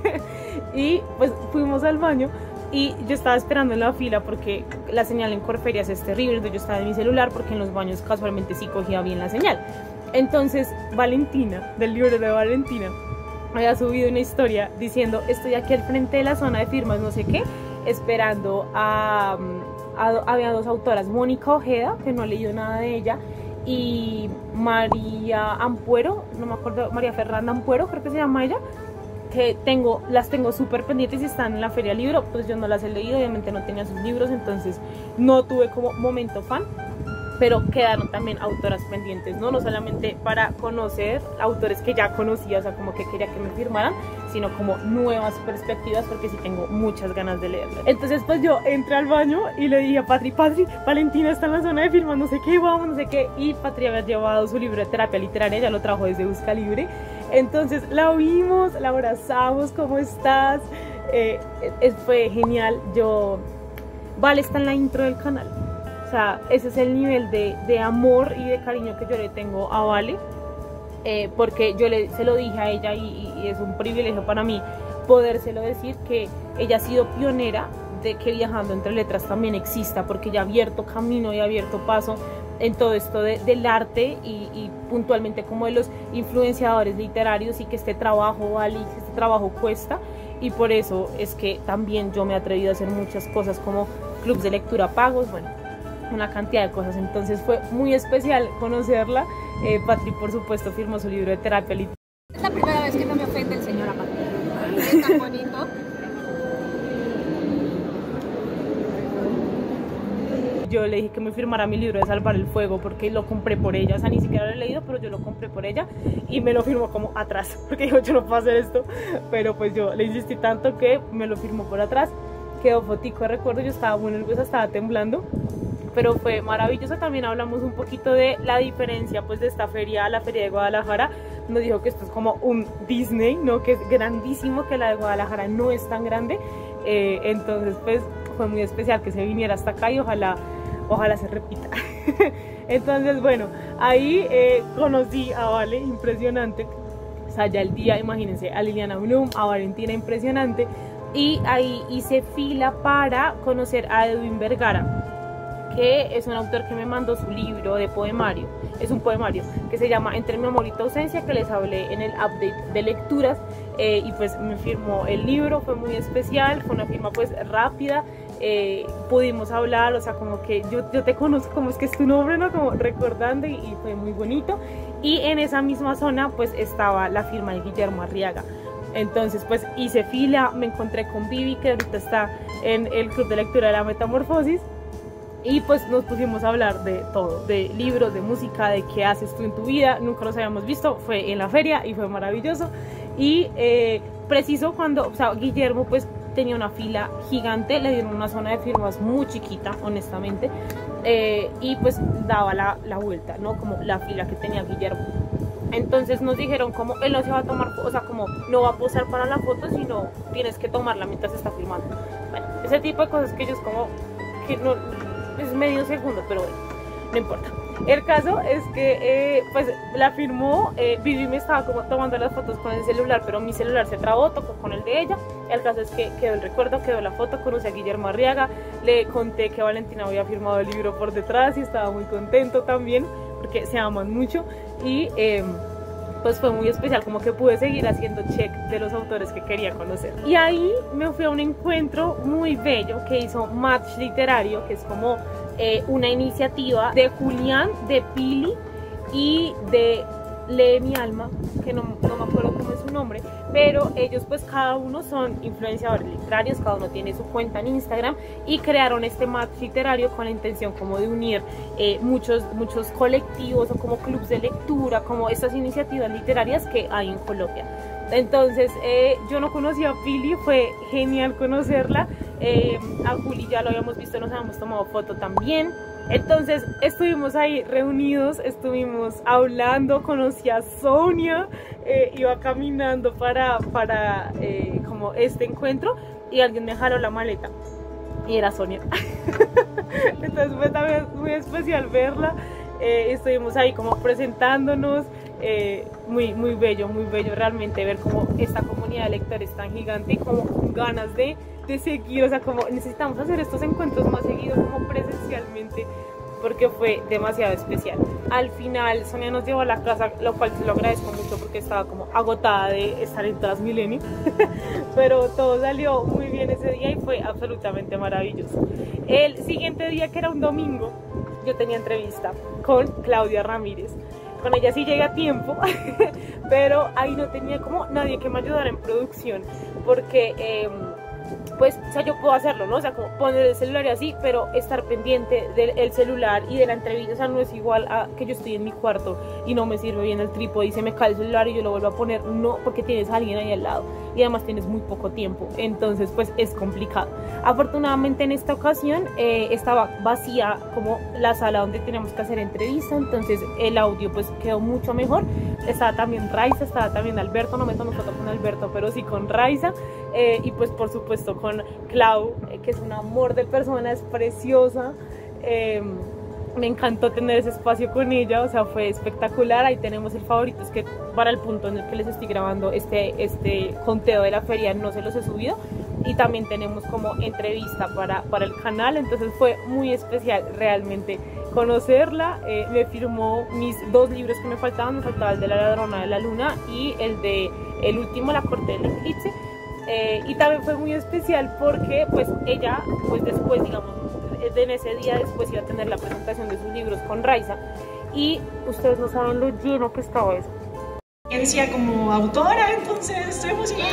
y pues fuimos al baño, y yo estaba esperando en la fila porque la señal en Corferias es terrible, entonces yo estaba en mi celular porque en los baños casualmente sí cogía bien la señal. Entonces Valentina, del libro de Valentina, había subido una historia diciendo, estoy aquí al frente de la zona de firmas no sé qué, esperando había dos autoras, Mónica Ojeda, que no he leído nada de ella, y María Ampuero, no me acuerdo, María Fernanda Ampuero creo que se llama ella, que las tengo súper pendientes y están en la feria del libro. Pues yo no las he leído, obviamente no tenía sus libros, entonces no tuve como momento fan. pero quedaron también autoras pendientes, ¿no? No solamente para conocer autores que ya conocía, o sea, como que quería que me firmaran, sino como nuevas perspectivas, porque sí tengo muchas ganas de leerlo. Entonces pues yo entré al baño y le dije a Patri, Valentina está en la zona de firmas, no sé qué, vamos, no sé qué, y Patri había llevado su libro de terapia literaria, ya lo trajo desde Busca Libre. Entonces la vimos, la abrazamos, ¿cómo estás? Fue genial. Vale está en la intro del canal, o sea, ese es el nivel de amor y de cariño que yo le tengo a Vale, porque yo se lo dije a ella y es un privilegio para mí podérselo decir, que ella ha sido pionera de que Viajando entre Letras también exista, porque ella ha abierto camino y ha abierto paso en todo esto del arte y puntualmente como de los influenciadores literarios, y que este trabajo vale, que este trabajo cuesta, y por eso es que también yo me he atrevido a hacer muchas cosas como clubs de lectura pagos, bueno, una cantidad de cosas. Entonces fue muy especial conocerla. Patri, por supuesto, firmó su libro de terapia literaria. Es la primera vez que no me ofende el señor Patri. Es tan bonito. Yo le dije que me firmara mi libro de Salvar el Fuego porque lo compré por ella, o sea, ni siquiera lo he leído, pero yo lo compré por ella y me lo firmó como atrás, porque dijo, yo no puedo hacer esto, pero pues yo le insistí tanto que me lo firmó por atrás. Quedó fotico de recuerdo, yo estaba muy nerviosa, estaba temblando, pero fue maravilloso. También hablamos un poquito de la diferencia pues de esta feria a la feria de Guadalajara. Nos dijo que esto es como un Disney, ¿no? Que es grandísimo, que la de Guadalajara no es tan grande. Entonces pues fue muy especial que se viniera hasta acá y ojalá se repita. Entonces bueno, ahí conocí a Vale, impresionante. O sea, ya el día, imagínense, a Liliana Blum, a Valentina, impresionante. Y ahí hice fila para conocer a Edwin Vergara, que es un autor que me mandó su libro de poemario. Es un poemario que se llama Entre mi amor y tu ausencia, que les hablé en el update de lecturas, y pues me firmó el libro. Fue muy especial, fue una firma pues rápida, pudimos hablar, o sea, como que yo te conozco, como es que es tu nombre, ¿no? Como recordando, y fue muy bonito. Y en esa misma zona pues estaba la firma de Guillermo Arriaga. Entonces pues hice fila, me encontré con Vivi, que ahorita está en el club de lectura de la Metamorfosis, y pues nos pusimos a hablar de todo, de libros, de música, de qué haces tú en tu vida. Nunca nos habíamos visto, fue en la feria y fue maravilloso. Y preciso cuando, o sea, Guillermo pues tenía una fila gigante, le dieron una zona de firmas muy chiquita, honestamente, y pues daba la vuelta, ¿no? Como la fila que tenía Guillermo. Entonces nos dijeron como él no se va a tomar, o sea, como no va a posar para la foto, sino tienes que tomarla mientras está filmando. Bueno, ese tipo de cosas que ellos como que no es medio segundo, pero bueno, no importa. El caso es que pues la firmó, Vivi me estaba como tomando las fotos con el celular, pero mi celular se trabó, tocó con el de ella. El caso es que quedó el recuerdo, quedó la foto, conocí a Guillermo Arriaga, le conté que Valentina había firmado el libro por detrás y estaba muy contento también, porque se aman mucho. Y pues fue muy especial, como que pude seguir haciendo check de los autores que quería conocer. Y ahí me fui a un encuentro muy bello que hizo Match Literario, que es como una iniciativa de Julián, de Pili y de Lee Mi Alma, que no me acuerdo cómo es su nombre, pero ellos pues cada uno son influenciadores literarios, cada uno tiene su cuenta en Instagram, y crearon este match literario con la intención como de unir muchos colectivos o como clubs de lectura, como estas iniciativas literarias que hay en Colombia. Entonces yo no conocía a Pili, fue genial conocerla. A Juli ya lo habíamos visto, nos habíamos tomado foto también. Entonces estuvimos ahí reunidos, estuvimos hablando, conocí a Sonia, iba caminando para como este encuentro, y alguien me jaló la maleta y era Sonia. Entonces fue también muy especial verla. Estuvimos ahí como presentándonos, muy bello realmente ver como esta comunidad de lectores tan gigante y como ganas de seguir, o sea, como necesitamos hacer estos encuentros más seguidos como presencialmente, porque fue demasiado especial. Al final Sonia nos llevó a la casa, lo cual se lo agradezco mucho porque estaba como agotada de estar en Transmilenio, pero todo salió muy bien ese día y fue absolutamente maravilloso. El siguiente día, que era un domingo, yo tenía entrevista con Claudia Ramírez. Con ella sí llegué a tiempo, pero ahí no tenía como nadie que me ayudara en producción, porque pues, o sea, yo puedo hacerlo, ¿no? O sea, como poner el celular y así, pero estar pendiente del celular y de la entrevista, o sea, no es igual a que yo estoy en mi cuarto y no me sirve bien el trípode y se me cae el celular y yo lo vuelvo a poner, no, porque tienes a alguien ahí al lado y además tienes muy poco tiempo, entonces, pues, es complicado. Afortunadamente, en esta ocasión, estaba vacía como la sala donde teníamos que hacer entrevista, entonces el audio, pues, quedó mucho mejor. Estaba también Raiza, estaba también Alberto, no me tomo foto con Alberto, pero sí con Raiza, y pues por supuesto con Clau, que es un amor de persona, es preciosa. Me encantó tener ese espacio con ella, o sea, fue espectacular. Ahí tenemos el favorito, es que para el punto en el que les estoy grabando este conteo de la feria no se los he subido, y también tenemos como entrevista para el canal, entonces fue muy especial realmente conocerla. Me firmó mis 2 libros que me faltaba el de La ladrona de la luna y el último, La corte del eclipse, y también fue muy especial porque pues ella, pues después, digamos, en ese día después iba a tener la presentación de sus libros con Raiza, y ustedes no saben lo lleno que estaba eso. Como autora, entonces estoy emocionada.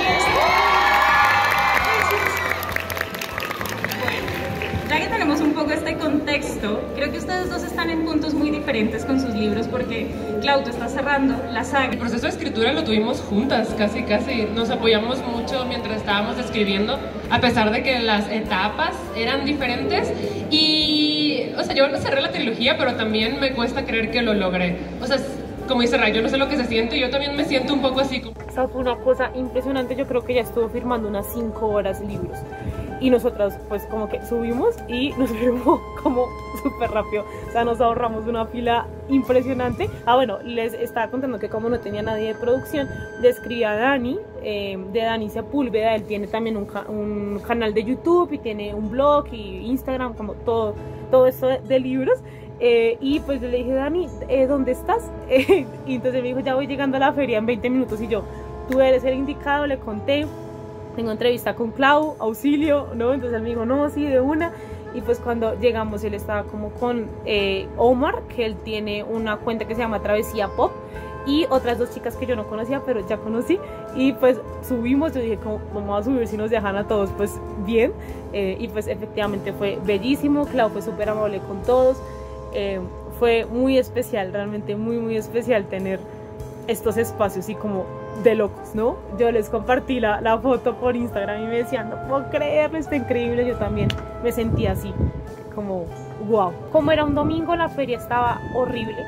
Ya que tenemos un poco este contexto, creo que ustedes dos están en puntos muy diferentes con sus libros, porque Clau, tú estás cerrando la saga. El proceso de escritura lo tuvimos juntas, casi. Nos apoyamos mucho mientras estábamos escribiendo, a pesar de que las etapas eran diferentes. Y, o sea, yo cerré la trilogía, pero también me cuesta creer que lo logré. O sea, como dice Ray, yo no sé lo que se siente, yo también me siento un poco así. O sea, fue una cosa impresionante. Yo creo que ya estuvo firmando unas 5 horas libros. Y nosotras pues como que subimos y nos firmó como súper rápido, o sea, nos ahorramos una fila impresionante. Bueno, les estaba contando que como no tenía nadie de producción, le escribí a Dani, de Dani Sepúlveda. Él tiene también un canal de YouTube y tiene un blog y Instagram, como todo eso de libros. Y pues yo le dije, Dani, ¿dónde estás? Y entonces me dijo, ya voy llegando a la feria en 20 minutos. Y yo, tú eres el indicado, le conté. Tengo entrevista con Clau, auxilio, ¿no? Entonces él me dijo, no, sí, de una. Y pues cuando llegamos, él estaba como con Omar, que él tiene una cuenta que se llama Travesía Pop, y otras 2 chicas que yo no conocía, pero ya conocí. Y pues subimos, yo dije, ¿cómo vamos a subir si nos dejan a todos? Pues bien. Y pues efectivamente fue bellísimo. Clau fue súper amable con todos. Fue muy especial, realmente muy, muy especial tener estos espacios y como de locos, ¿no? Yo les compartí la foto por Instagram y me decían, no puedo creerlo, está increíble. Yo también me sentí así, como wow. Como era un domingo, la feria estaba horrible,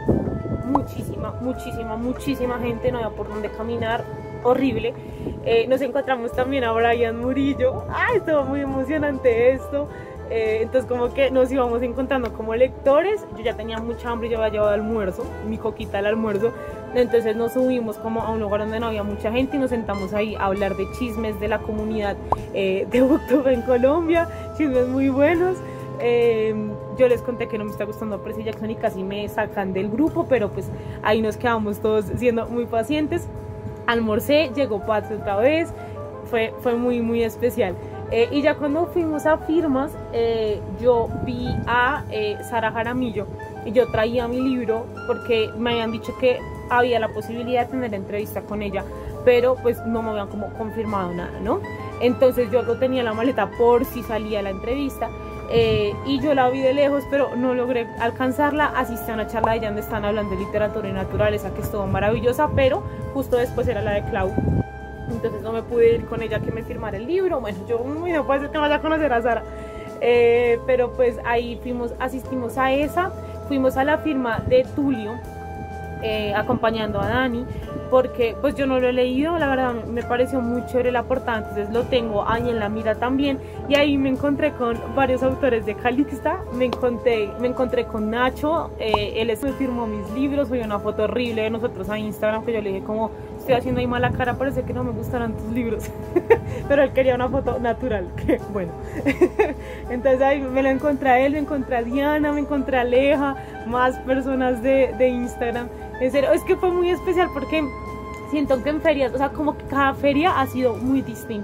muchísima gente, no había por dónde caminar, horrible. Nos encontramos también a Brian Murillo. Estuvo muy emocionante esto. Entonces como que nos íbamos encontrando como lectores. Yo ya tenía mucha hambre, yo había llevado almuerzo, mi coquita al almuerzo. Entonces nos subimos como a un lugar donde no había mucha gente y nos sentamos ahí a hablar de chismes de la comunidad de BookTube en Colombia, chismes muy buenos. Yo les conté que no me está gustando Percy Jackson y casi me sacan del grupo, pero pues ahí nos quedamos todos siendo muy pacientes. Almorcé, llegó Pat otra vez, fue muy especial. Y ya cuando fuimos a firmas, yo vi a Sara Jaramillo y yo traía mi libro porque me habían dicho que había la posibilidad de tener entrevista con ella, pero pues no me habían como confirmado nada, ¿no? Entonces yo lo tenía en la maleta por si salía la entrevista, y yo la vi de lejos, pero no logré alcanzarla. Asistí a una charla de ella donde están hablando de literatura y naturaleza, que estuvo maravillosa, pero justo después era la de Clau. Entonces no me pude ir con ella que me firmara el libro. Bueno, yo no puede ser que vaya a conocer a Sara, pero pues ahí asistimos a esa. Fuimos a la firma de Tulio, acompañando a Dani, porque pues yo no lo he leído, la verdad me pareció muy chévere la portada, entonces lo tengo ahí en la mira también. Y ahí me encontré con varios autores de Calixta, me encontré con Nacho, él me firmó mis libros, subió una foto horrible de nosotros a Instagram, que yo le dije como, estoy haciendo ahí mala cara, parece que no me gustarán tus libros. Pero él quería una foto natural, que bueno. Entonces ahí me lo encontré a él, me encontré a Diana, me encontré a Aleja, más personas de Instagram. En serio, es que fue muy especial porque siento que en ferias, o sea, como que cada feria ha sido muy distinta.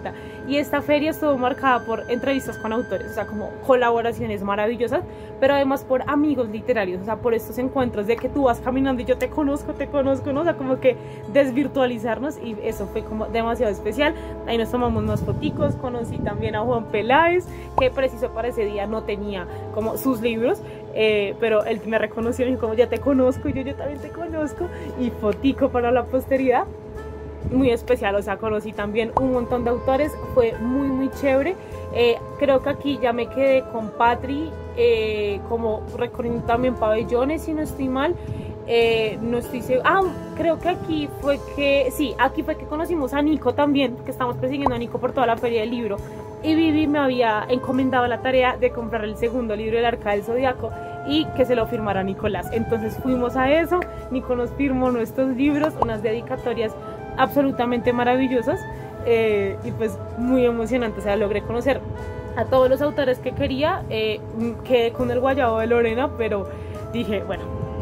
y esta feria estuvo marcada por entrevistas con autores, o sea, como colaboraciones maravillosas, pero además por amigos literarios, o sea, por estos encuentros de que tú vas caminando y yo te conozco, ¿no? O sea, como que desvirtualizarnos, y eso fue como demasiado especial. Ahí nos tomamos unos foticos, conocí también a Juan Peláez, que preciso para ese día no tenía como sus libros, pero él me reconoció y dijo como ya te conozco, y yo también te conozco, y fotico para la posteridad. Muy especial, o sea, conocí también un montón de autores, fue muy chévere. Creo que aquí ya me quedé con Patri, como recorriendo también pabellones, si no estoy mal. No estoy segura. Creo que aquí fue que, sí, aquí fue que conocimos a Nico también, que estamos persiguiendo a Nico por toda la feria del libro, y Vivi me había encomendado la tarea de comprar el segundo libro del Arca del Zodiaco y que se lo firmara Nicolás. Entonces fuimos a eso, Nico nos firmó nuestros libros, unas dedicatorias absolutamente maravillosas, y pues muy emocionante. O sea, logré conocer a todos los autores que quería, quedé con el guayabo de Lorena, pero dije, bueno,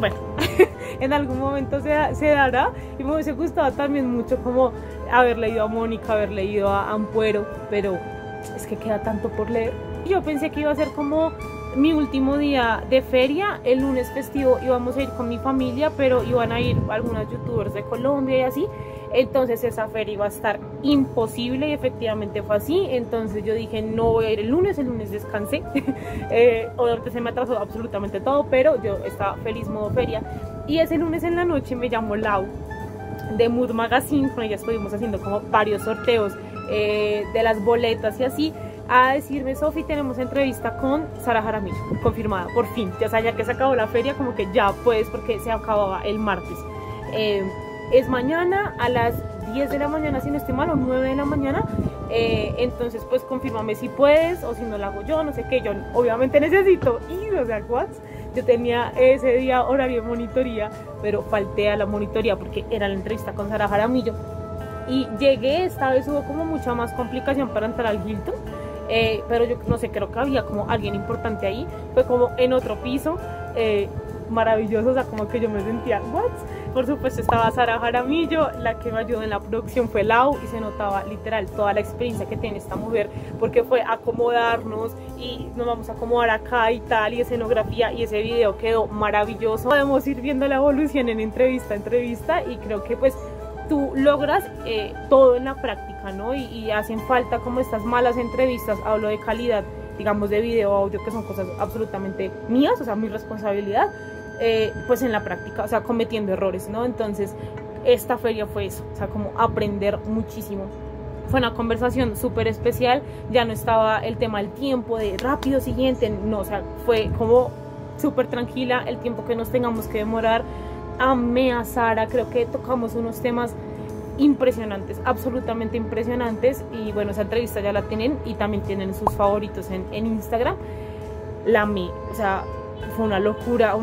en algún momento se dará, y me hubiese gustado también mucho como haber leído a Mónica, haber leído a Ampuero, pero es que queda tanto por leer. Yo pensé que iba a ser como mi último día de feria, el lunes festivo íbamos a ir con mi familia, pero iban a ir algunas youtubers de Colombia y así, entonces esa feria iba a estar imposible, y efectivamente fue así. Entonces yo dije, no voy a ir el lunes descansé. Obviamente se me atrasó absolutamente todo, pero yo estaba feliz modo feria, y ese lunes en la noche me llamó Lau de Mood Magazine, con ella estuvimos haciendo como varios sorteos de las boletas y así, a decirme, Sofi, tenemos entrevista con Sara Jaramillo, confirmada, por fin, ya sabía que se acabó la feria, como que ya puedes, porque se acababa el martes. Es mañana a las 10 de la mañana, si no estoy mal, o 9 de la mañana, entonces pues confírmame si puedes, o si no lo hago yo, no sé qué. Yo obviamente necesito ir, o sea, yo tenía ese día horario de monitoría, pero falté a la monitoría porque era la entrevista con Sara Jaramillo, y llegué, esta vez hubo como mucha más complicación para entrar al Hilton, pero yo no sé, creo que había como alguien importante ahí, fue como en otro piso, maravilloso, o sea, como que yo me sentía, ¿what? Por supuesto estaba Sara Jaramillo, la que me ayudó en la producción fue Lau, y se notaba literal toda la experiencia que tiene esta mujer, porque fue acomodarnos y nos vamos a acomodar acá y tal, y escenografía, y ese video quedó maravilloso. Podemos ir viendo la evolución en entrevista a entrevista, y creo que pues tú logras todo en la práctica, ¿no? Y hacen falta como estas malas entrevistas, hablo de calidad, digamos, de video, audio, que son cosas absolutamente mías, o sea, mi responsabilidad, pues en la práctica, o sea, cometiendo errores, ¿no? Entonces esta feria fue eso, o sea, como aprender muchísimo. Fue una conversación súper especial, ya no estaba el tema del tiempo, de rápido, siguiente, no, o sea, fue como súper tranquila, el tiempo que nos tengamos que demorar. Amé a Sara, creo que tocamos unos temas impresionantes, absolutamente impresionantes, y bueno, esa entrevista ya la tienen, y también tienen sus favoritos en Instagram. La amé, o sea, fue una locura,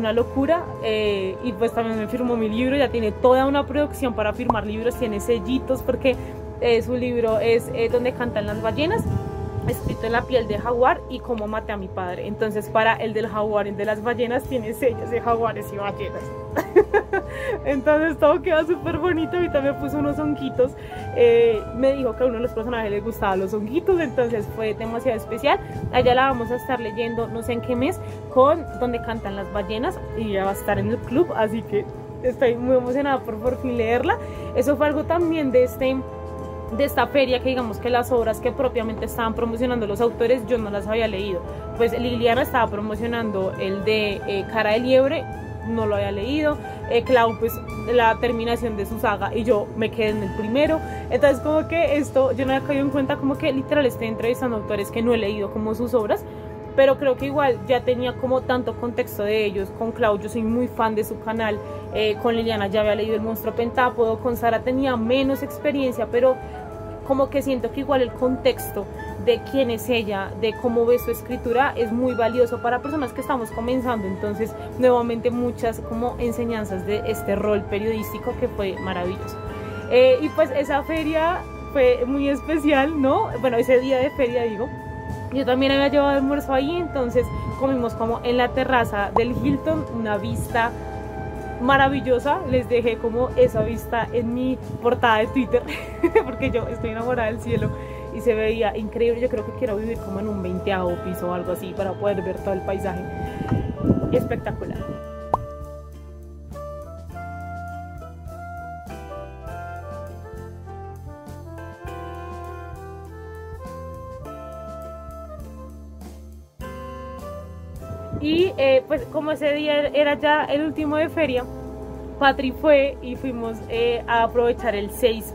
y pues también me firmó mi libro, ya tiene toda una producción para firmar libros, tiene sellitos, porque su libro es Donde cantan las ballenas, escrito en la piel de jaguar, y Cómo maté a mi padre. Entonces para el del jaguar y el de las ballenas tiene sellos de jaguares y ballenas. Entonces todo queda súper bonito. Ahorita me puso unos honguitos, me dijo que a uno de los personajes les gustaban los honguitos, entonces fue demasiado especial. Allá la vamos a estar leyendo, no sé en qué mes, con Donde cantan las ballenas, y ya va a estar en el club, así que estoy muy emocionada por fin leerla. Eso fue algo también de esta feria, que digamos que las obras que propiamente estaban promocionando los autores yo no las había leído. Pues Liliana estaba promocionando el de Cara de Liebre, no lo había leído. Clau, pues la terminación de su saga, y yo me quedé en el primero. Entonces como que esto yo no había caído en cuenta, como que literal estoy entrevistando autores que no he leído como sus obras, pero creo que igual ya tenía como tanto contexto de ellos. Con Clau yo soy muy fan de su canal, con Liliana ya había leído El monstruo pentápodo, con Sara tenía menos experiencia, pero como que siento que igual el contexto de quién es ella, de cómo ve su escritura, es muy valioso para personas que estamos comenzando. Entonces nuevamente muchas como enseñanzas de este rol periodístico, que fue maravilloso. Y pues esa feria fue muy especial, ¿no? Bueno, ese día de feria digo, yo también había llevado almuerzo ahí, entonces comimos como en la terraza del Hilton, una vista maravillosa. Les dejé como esa vista en mi portada de Twitter porque yo estoy enamorada del cielo, y se veía increíble. Yo creo que quiero vivir como en un 20º piso o algo así para poder ver todo el paisaje. Espectacular. Y pues como ese día era ya el último de feria, Patri fue y fuimos a aprovechar el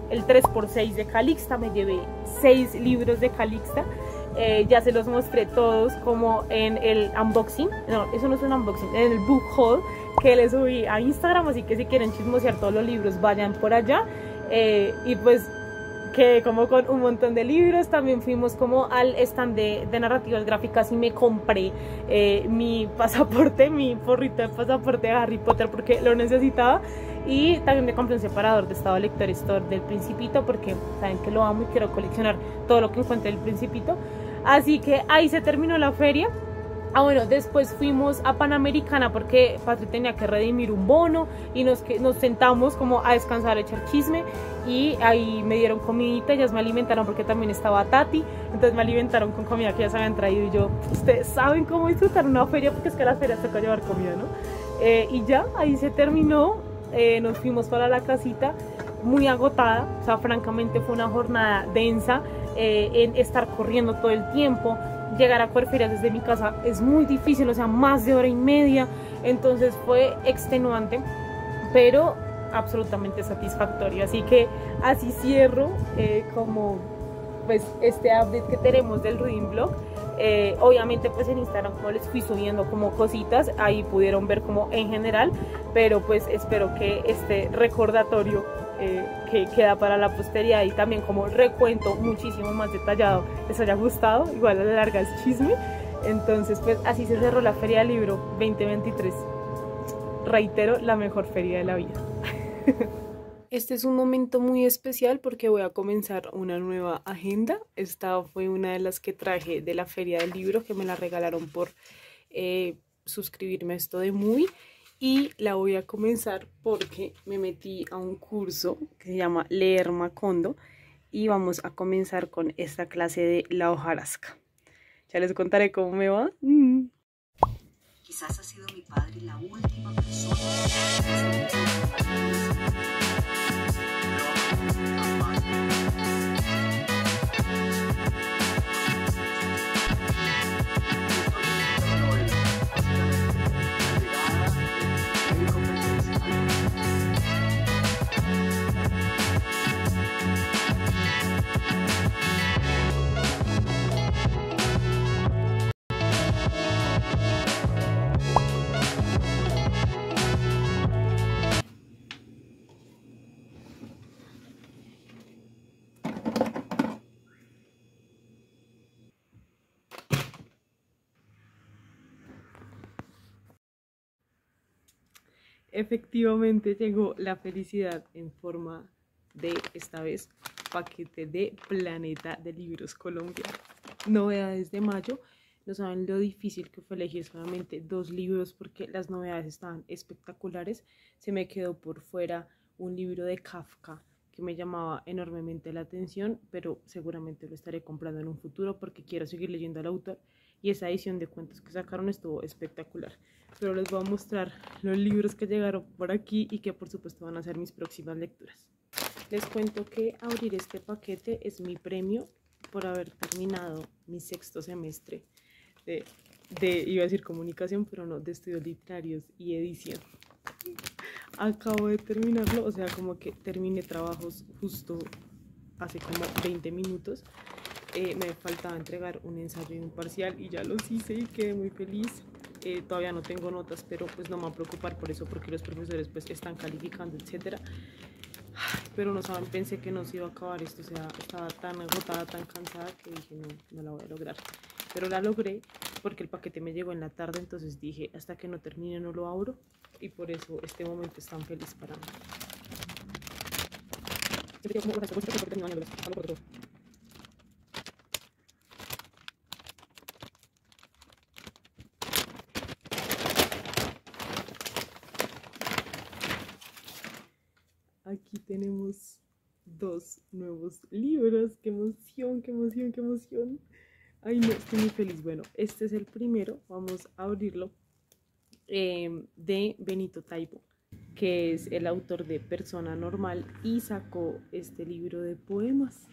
3x6 de Calixta. Me llevé 6 libros de Calixta. Ya se los mostré todos como en el unboxing. No, eso no es un unboxing, en el book haul que les subí a Instagram. Así que si quieren chismosear todos los libros, vayan por allá. Y pues quedé como con un montón de libros. También fuimos como al stand de narrativas gráficas y me compré mi pasaporte, mi forrito de pasaporte de Harry Potter porque lo necesitaba. Y también me compré un separador de estado lector store del Principito porque saben que lo amo y quiero coleccionar todo lo que encuentre del Principito. Así que ahí se terminó la feria. Ah, bueno, después fuimos a Panamericana porque Patri tenía que redimir un bono y nos sentamos como a descansar, a echar chisme, y ahí me dieron comidita, ellas me alimentaron porque también estaba Tati, entonces me alimentaron con comida que ellas habían traído y yo, ustedes saben cómo disfrutar una feria porque es que a las ferias toca llevar comida, ¿no? Y ya, ahí se terminó, nos fuimos para la casita muy agotada, o sea, francamente fue una jornada densa en estar corriendo todo el tiempo. Llegar a Corferias desde mi casa es muy difícil, o sea, más de 1h30, entonces fue extenuante, pero absolutamente satisfactorio. Así que así cierro como pues este update que tenemos del Reading Blog. Obviamente pues en Instagram como les fui subiendo como cositas, ahí pudieron ver como en general, pero pues espero que este recordatorio que queda para la posteridad y también como recuento muchísimo más detallado les haya gustado. Igual a la larga es chisme. Entonces pues así se cerró la Feria del Libro 2023. Reitero, la mejor feria de la vida. Este es un momento muy especial porque voy a comenzar una nueva agenda. Esta fue una de las que traje de la Feria del Libro, que me la regalaron por suscribirme a esto de Muy. Y la voy a comenzar porque me metí a un curso que se llama Leer Macondo y vamos a comenzar con esta clase de la hojarasca. Ya les contaré cómo me va. Quizás ha sido mi padre la última persona. Efectivamente llegó la felicidad en forma de, esta vez, paquete de Planeta de Libros Colombia. Novedades de mayo. No saben lo difícil que fue elegir solamente 2 libros porque las novedades estaban espectaculares. Se me quedó por fuera un libro de Kafka que me llamaba enormemente la atención, pero seguramente lo estaré comprando en un futuro porque quiero seguir leyendo al autor. Y esa edición de cuentos que sacaron estuvo espectacular. Pero les voy a mostrar los libros que llegaron por aquí y que por supuesto van a ser mis próximas lecturas. Les cuento que abrir este paquete es mi premio por haber terminado mi 6º semestre iba a decir comunicación, pero no, de estudios literarios y edición. Acabo de terminarlo, o sea, como que terminé trabajos justo hace como 20 minutos. Me faltaba entregar un ensayo y un parcial y ya los hice y quedé muy feliz. Todavía no tengo notas, pero pues no me voy a preocupar por eso porque los profesores pues están calificando, etcétera. Pero no saben, pensé que no se iba a acabar esto, o sea, estaba tan agotada, tan cansada que dije no la voy a lograr. Pero la logré porque el paquete me llegó en la tarde, entonces dije hasta que no termine no lo abro y por eso este momento es tan feliz para mí. Aquí tenemos 2 nuevos libros. ¡Qué emoción, qué emoción, qué emoción! Ay, no, estoy muy feliz. Bueno, este es el primero, vamos a abrirlo, de Benito Taibo, que es el autor de Persona Normal y sacó este libro de poemas.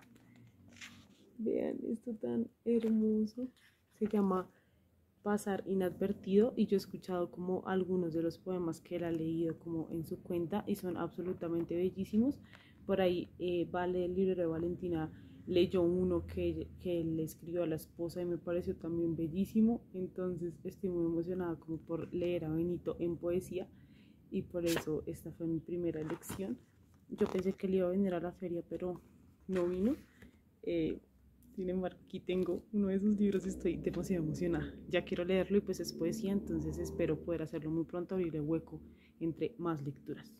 Vean esto tan hermoso. Se llama Pasar Inadvertido y yo he escuchado como algunos de los poemas que él ha leído como en su cuenta y son absolutamente bellísimos. Por ahí Vale, el libro de Valentina, leyó uno que él le escribió a la esposa y me pareció también bellísimo. Entonces estoy muy emocionada como por leer a Benito en poesía y por eso esta fue mi primera elección. Yo pensé que él iba a venir a la feria, pero no vino. Sin embargo, aquí tengo uno de sus libros y estoy demasiado emocionada. Ya quiero leerlo y pues es poesía, entonces espero poder hacerlo muy pronto, abrirle hueco entre más lecturas.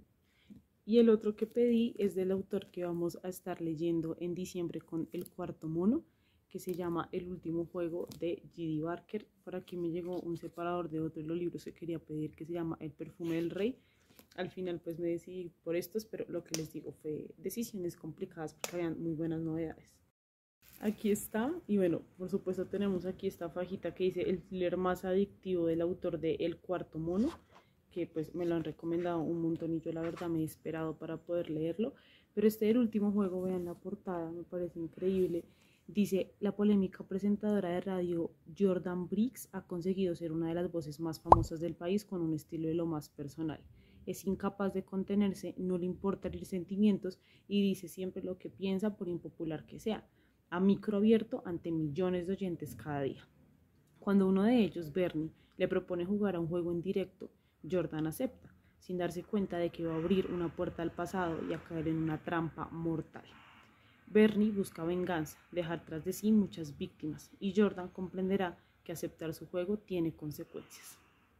Y el otro que pedí es del autor que vamos a estar leyendo en diciembre con El Cuarto Mono, que se llama El Último Juego de J.D. Barker. Por aquí me llegó un separador de otro de los libros que quería pedir que se llama El Perfume del Rey. Al final pues me decidí por estos, pero lo que les digo fue decisiones complicadas porque habían muy buenas novedades. Aquí está, y bueno, por supuesto tenemos aquí esta fajita que dice el thriller más adictivo del autor de El Cuarto Mono, que pues me lo han recomendado un montón y yo la verdad me he esperado para poder leerlo. Pero El Último Juego, vean la portada, me parece increíble. Dice, la polémica presentadora de radio Jordan Briggs ha conseguido ser una de las voces más famosas del país con un estilo de lo más personal. Es incapaz de contenerse, no le importa herir sentimientos y dice siempre lo que piensa por impopular que sea, a micro abierto ante millones de oyentes cada día. Cuando uno de ellos, Bernie, le propone jugar a un juego en directo, Jordan acepta, sin darse cuenta de que va a abrir una puerta al pasado y a caer en una trampa mortal. Bernie busca venganza, dejar tras de sí muchas víctimas, y Jordan comprenderá que aceptar su juego tiene consecuencias.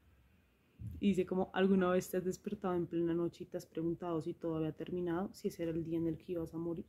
Y dice como, ¿alguna vez te has despertado en plena noche y te has preguntado si todo había terminado, si ese era el día en el que ibas a morir?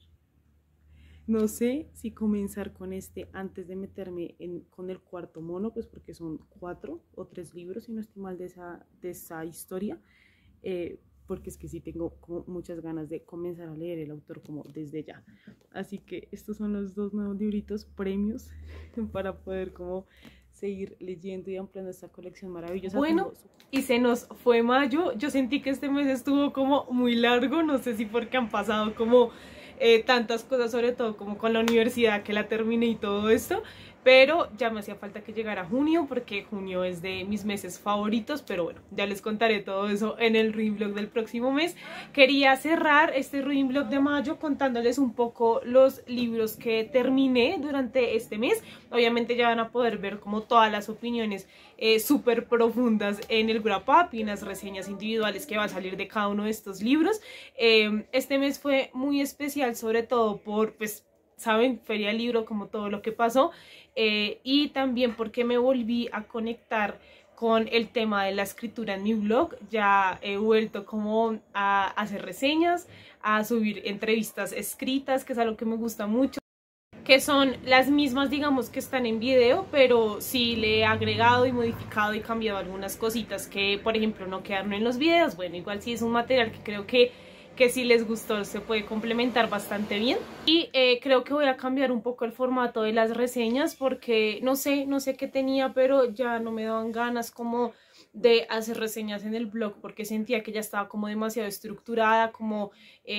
No sé si comenzar con antes de meterme con El Cuarto Mono, pues porque son 4 o 3 libros, si no estoy mal, de esa historia, porque es que sí tengo como muchas ganas de comenzar a leer el autor como desde ya. Así que estos son los 2 nuevos libritos premios para poder como seguir leyendo y ampliando esta colección maravillosa. Bueno, y se nos fue mayo. Yo sentí que este mes estuvo como muy largo, no sé si porque han pasado como tantas cosas, sobre todo como con la universidad que la terminé y todo esto, pero ya me hacía falta que llegara junio porque junio es de mis meses favoritos, pero bueno, ya les contaré todo eso en el Reading Blog del próximo mes. Quería cerrar este Reading Blog de mayo contándoles un poco los libros que terminé durante este mes. Obviamente ya van a poder ver como todas las opiniones súper profundas en el wrap up y en las reseñas individuales que va a salir de cada uno de estos libros. Este mes fue muy especial, sobre todo por, pues, saben, Feria del Libro, como todo lo que pasó, y también porque me volví a conectar con el tema de la escritura en mi blog. Ya he vuelto como a hacer reseñas, a subir entrevistas escritas, que es algo que me gusta mucho, que son las mismas, digamos, que están en video, pero sí le he agregado y modificado y cambiado algunas cositas que, por ejemplo, no quedaron en los videos. Bueno, igual sí es un material que creo que si les gustó se puede complementar bastante bien. Y creo que voy a cambiar un poco el formato de las reseñas porque no sé qué tenía, pero ya no me daban ganas como de hacer reseñas en el blog porque sentía que ya estaba como demasiado estructurada, como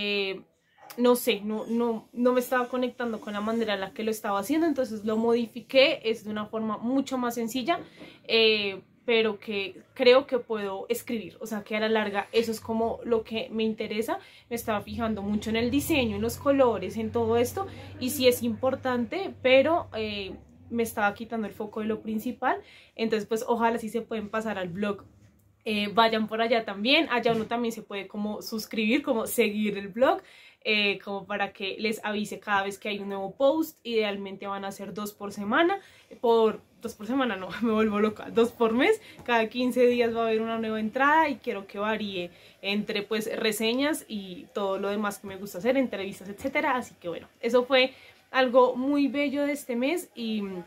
no sé, no me estaba conectando con la manera en la que lo estaba haciendo, entonces lo modifiqué, es de una forma mucho más sencilla, pero que creo que puedo escribir, o sea que a la larga eso es como lo que me interesa. Me estaba fijando mucho en el diseño, en los colores, en todo esto, y sí es importante, pero me estaba quitando el foco de lo principal. Entonces pues ojalá sí se pueden pasar al blog, vayan por allá también, allá uno también se puede como suscribir, como seguir el blog, como para que les avise cada vez que hay un nuevo post. Idealmente van a ser 2 por semana, 2 por semana no, me vuelvo loca, 2 por mes, cada 15 días va a haber una nueva entrada y quiero que varíe entre pues reseñas y todo lo demás que me gusta hacer, entrevistas, etcétera. Así que bueno, eso fue algo muy bello de este mes y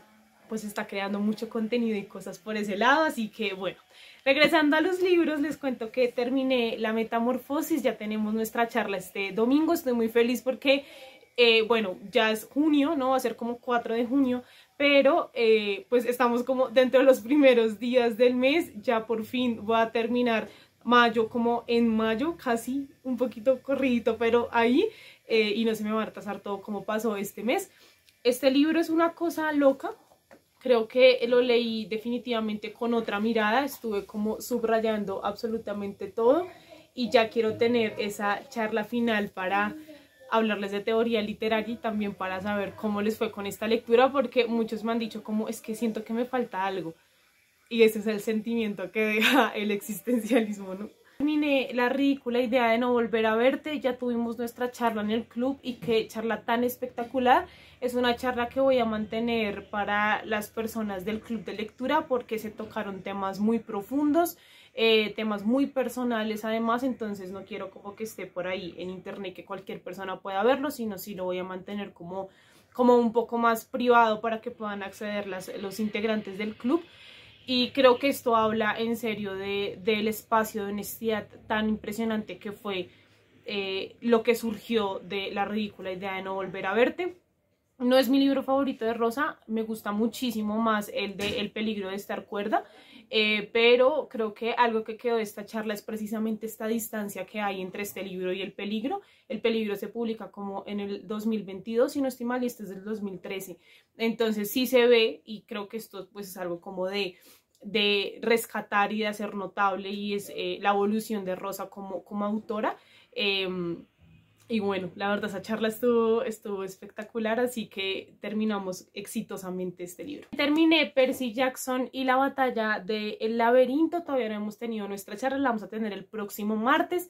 pues está creando mucho contenido y cosas por ese lado, así que bueno. Regresando a los libros, les cuento que terminé La Metamorfosis, ya tenemos nuestra charla este domingo, estoy muy feliz porque, bueno, ya es junio, ¿no? Va a ser como 4 de junio, pero pues estamos como dentro de los primeros días del mes, ya por fin voy a terminar mayo, como en mayo, casi un poquito corridito, pero ahí, y no se me va a retrasar todo como pasó este mes. Este libro es una cosa loca. Creo que lo leí definitivamente con otra mirada, estuve como subrayando absolutamente todo y ya quiero tener esa charla final para hablarles de teoría literaria y también para saber cómo les fue con esta lectura, porque muchos me han dicho como es que siento que me falta algo y ese es el sentimiento que deja el existencialismo, ¿no? Terminé La ridícula idea de no volver a verte, ya tuvimos nuestra charla en el club y qué charla tan espectacular. Es una charla que voy a mantener para las personas del club de lectura porque se tocaron temas muy profundos, temas muy personales además, entonces no quiero como que esté por ahí en internet que cualquier persona pueda verlo, sino sí lo voy a mantener como un poco más privado para que puedan acceder los integrantes del club. Y creo que esto habla en serio del espacio de honestidad tan impresionante que fue lo que surgió de La ridícula idea de no volver a verte. No es mi libro favorito de Rosa, me gusta muchísimo más el de El peligro de estar cuerda, pero creo que algo que quedó de esta charla es precisamente esta distancia que hay entre este libro y El peligro. El peligro se publica como en el 2022, si no estoy mal, y este es del 2013. Entonces sí se ve, y creo que esto pues es algo como de rescatar y de hacer notable, y es la evolución de Rosa como autora. Y bueno, la verdad esa charla estuvo espectacular, así que terminamos exitosamente este libro. Terminé Percy Jackson y la batalla del laberinto, todavía no hemos tenido nuestra charla, la vamos a tener el próximo martes.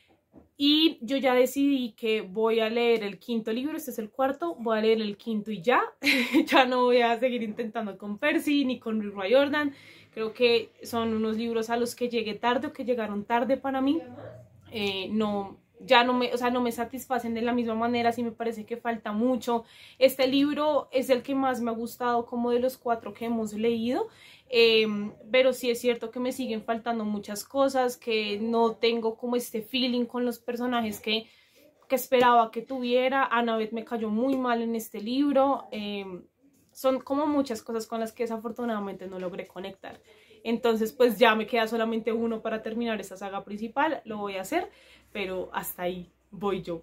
Y yo ya decidí que voy a leer el 5.º libro, este es el 4.º, voy a leer el 5.º y ya. Ya no voy a seguir intentando con Percy ni con Rick Riordan. Creo que son unos libros a los que llegué tarde o que llegaron tarde para mí. No me satisfacen de la misma manera, sí me parece que falta mucho. Este libro es el que más me ha gustado como de los 4 que hemos leído, pero sí es cierto que me siguen faltando muchas cosas, que no tengo como este feeling con los personajes que esperaba que tuviera. Annabeth me cayó muy mal en este libro, son como muchas cosas con las que desafortunadamente no logré conectar. Entonces pues ya me queda solamente uno para terminar esta saga principal, lo voy a hacer, pero hasta ahí voy yo.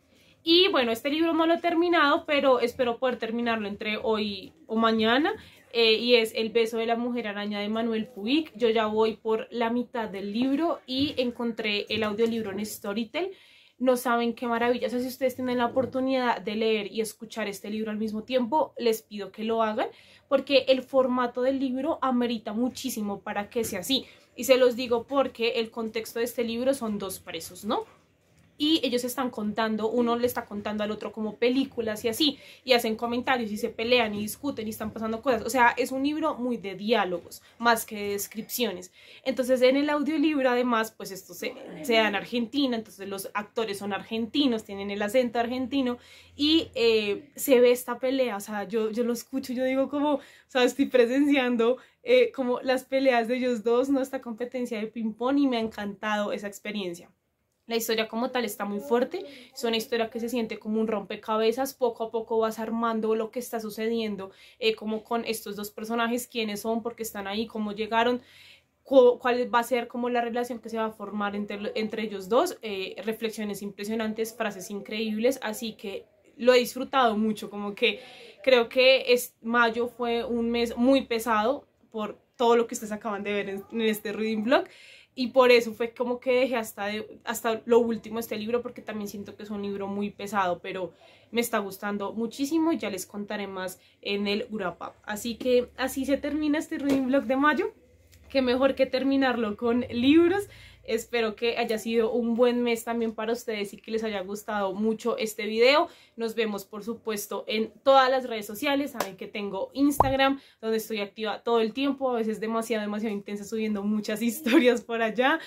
Y bueno, este libro no lo he terminado, pero espero poder terminarlo entre hoy o mañana, y es El beso de la mujer araña de Manuel Puig. Yo ya voy por la mitad del libro y encontré el audiolibro en Storytel. No saben qué maravilla. O sea, si ustedes tienen la oportunidad de leer y escuchar este libro al mismo tiempo, les pido que lo hagan, porque el formato del libro amerita muchísimo para que sea así. Y se los digo porque el contexto de este libro son 2 presos, ¿no? Y ellos están contando, uno le está contando al otro como películas y así, y hacen comentarios y se pelean y discuten y están pasando cosas. O sea, es un libro muy de diálogos, más que de descripciones. Entonces en el audiolibro además, pues esto se da en Argentina, entonces los actores son argentinos, tienen el acento argentino, y se ve esta pelea. O sea, yo lo escucho y yo digo como, o sea, estoy presenciando como las peleas de ellos dos, ¿no? Esta competencia de ping pong, y me ha encantado esa experiencia. La historia como tal está muy fuerte, es una historia que se siente como un rompecabezas, poco a poco vas armando lo que está sucediendo, como con estos 2 personajes, quiénes son, por qué están ahí, cómo llegaron, cuál va a ser como la relación que se va a formar entre ellos dos, reflexiones impresionantes, frases increíbles, así que lo he disfrutado mucho, como que creo que mayo fue un mes muy pesado por todo lo que ustedes acaban de ver en este reading vlog. Y por eso fue como que dejé hasta lo último este libro, porque también siento que es un libro muy pesado, pero me está gustando muchísimo y ya les contaré más en el wrap up. Así que así se termina este reading vlog de mayo. Qué mejor que terminarlo con libros. Espero que haya sido un buen mes también para ustedes y que les haya gustado mucho este video. Nos vemos, por supuesto, en todas las redes sociales. Saben que tengo Instagram, donde estoy activa todo el tiempo, a veces demasiado intensa, subiendo muchas historias por allá.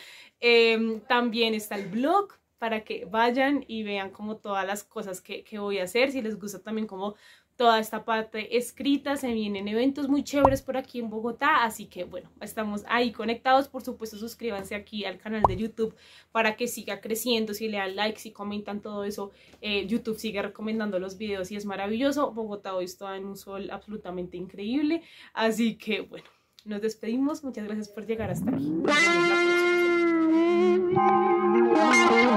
También está el blog, para que vayan y vean como todas las cosas que voy a hacer. Si les gusta también como toda esta parte escrita, se vienen eventos muy chéveres por aquí en Bogotá, así que bueno, estamos ahí conectados. Por supuesto, suscríbanse aquí al canal de YouTube para que siga creciendo. Si le dan like, si comentan todo eso, YouTube sigue recomendando los videos y es maravilloso. Bogotá hoy está en un sol absolutamente increíble, así que bueno, nos despedimos. Muchas gracias por llegar hasta aquí. Nos vemos la próxima.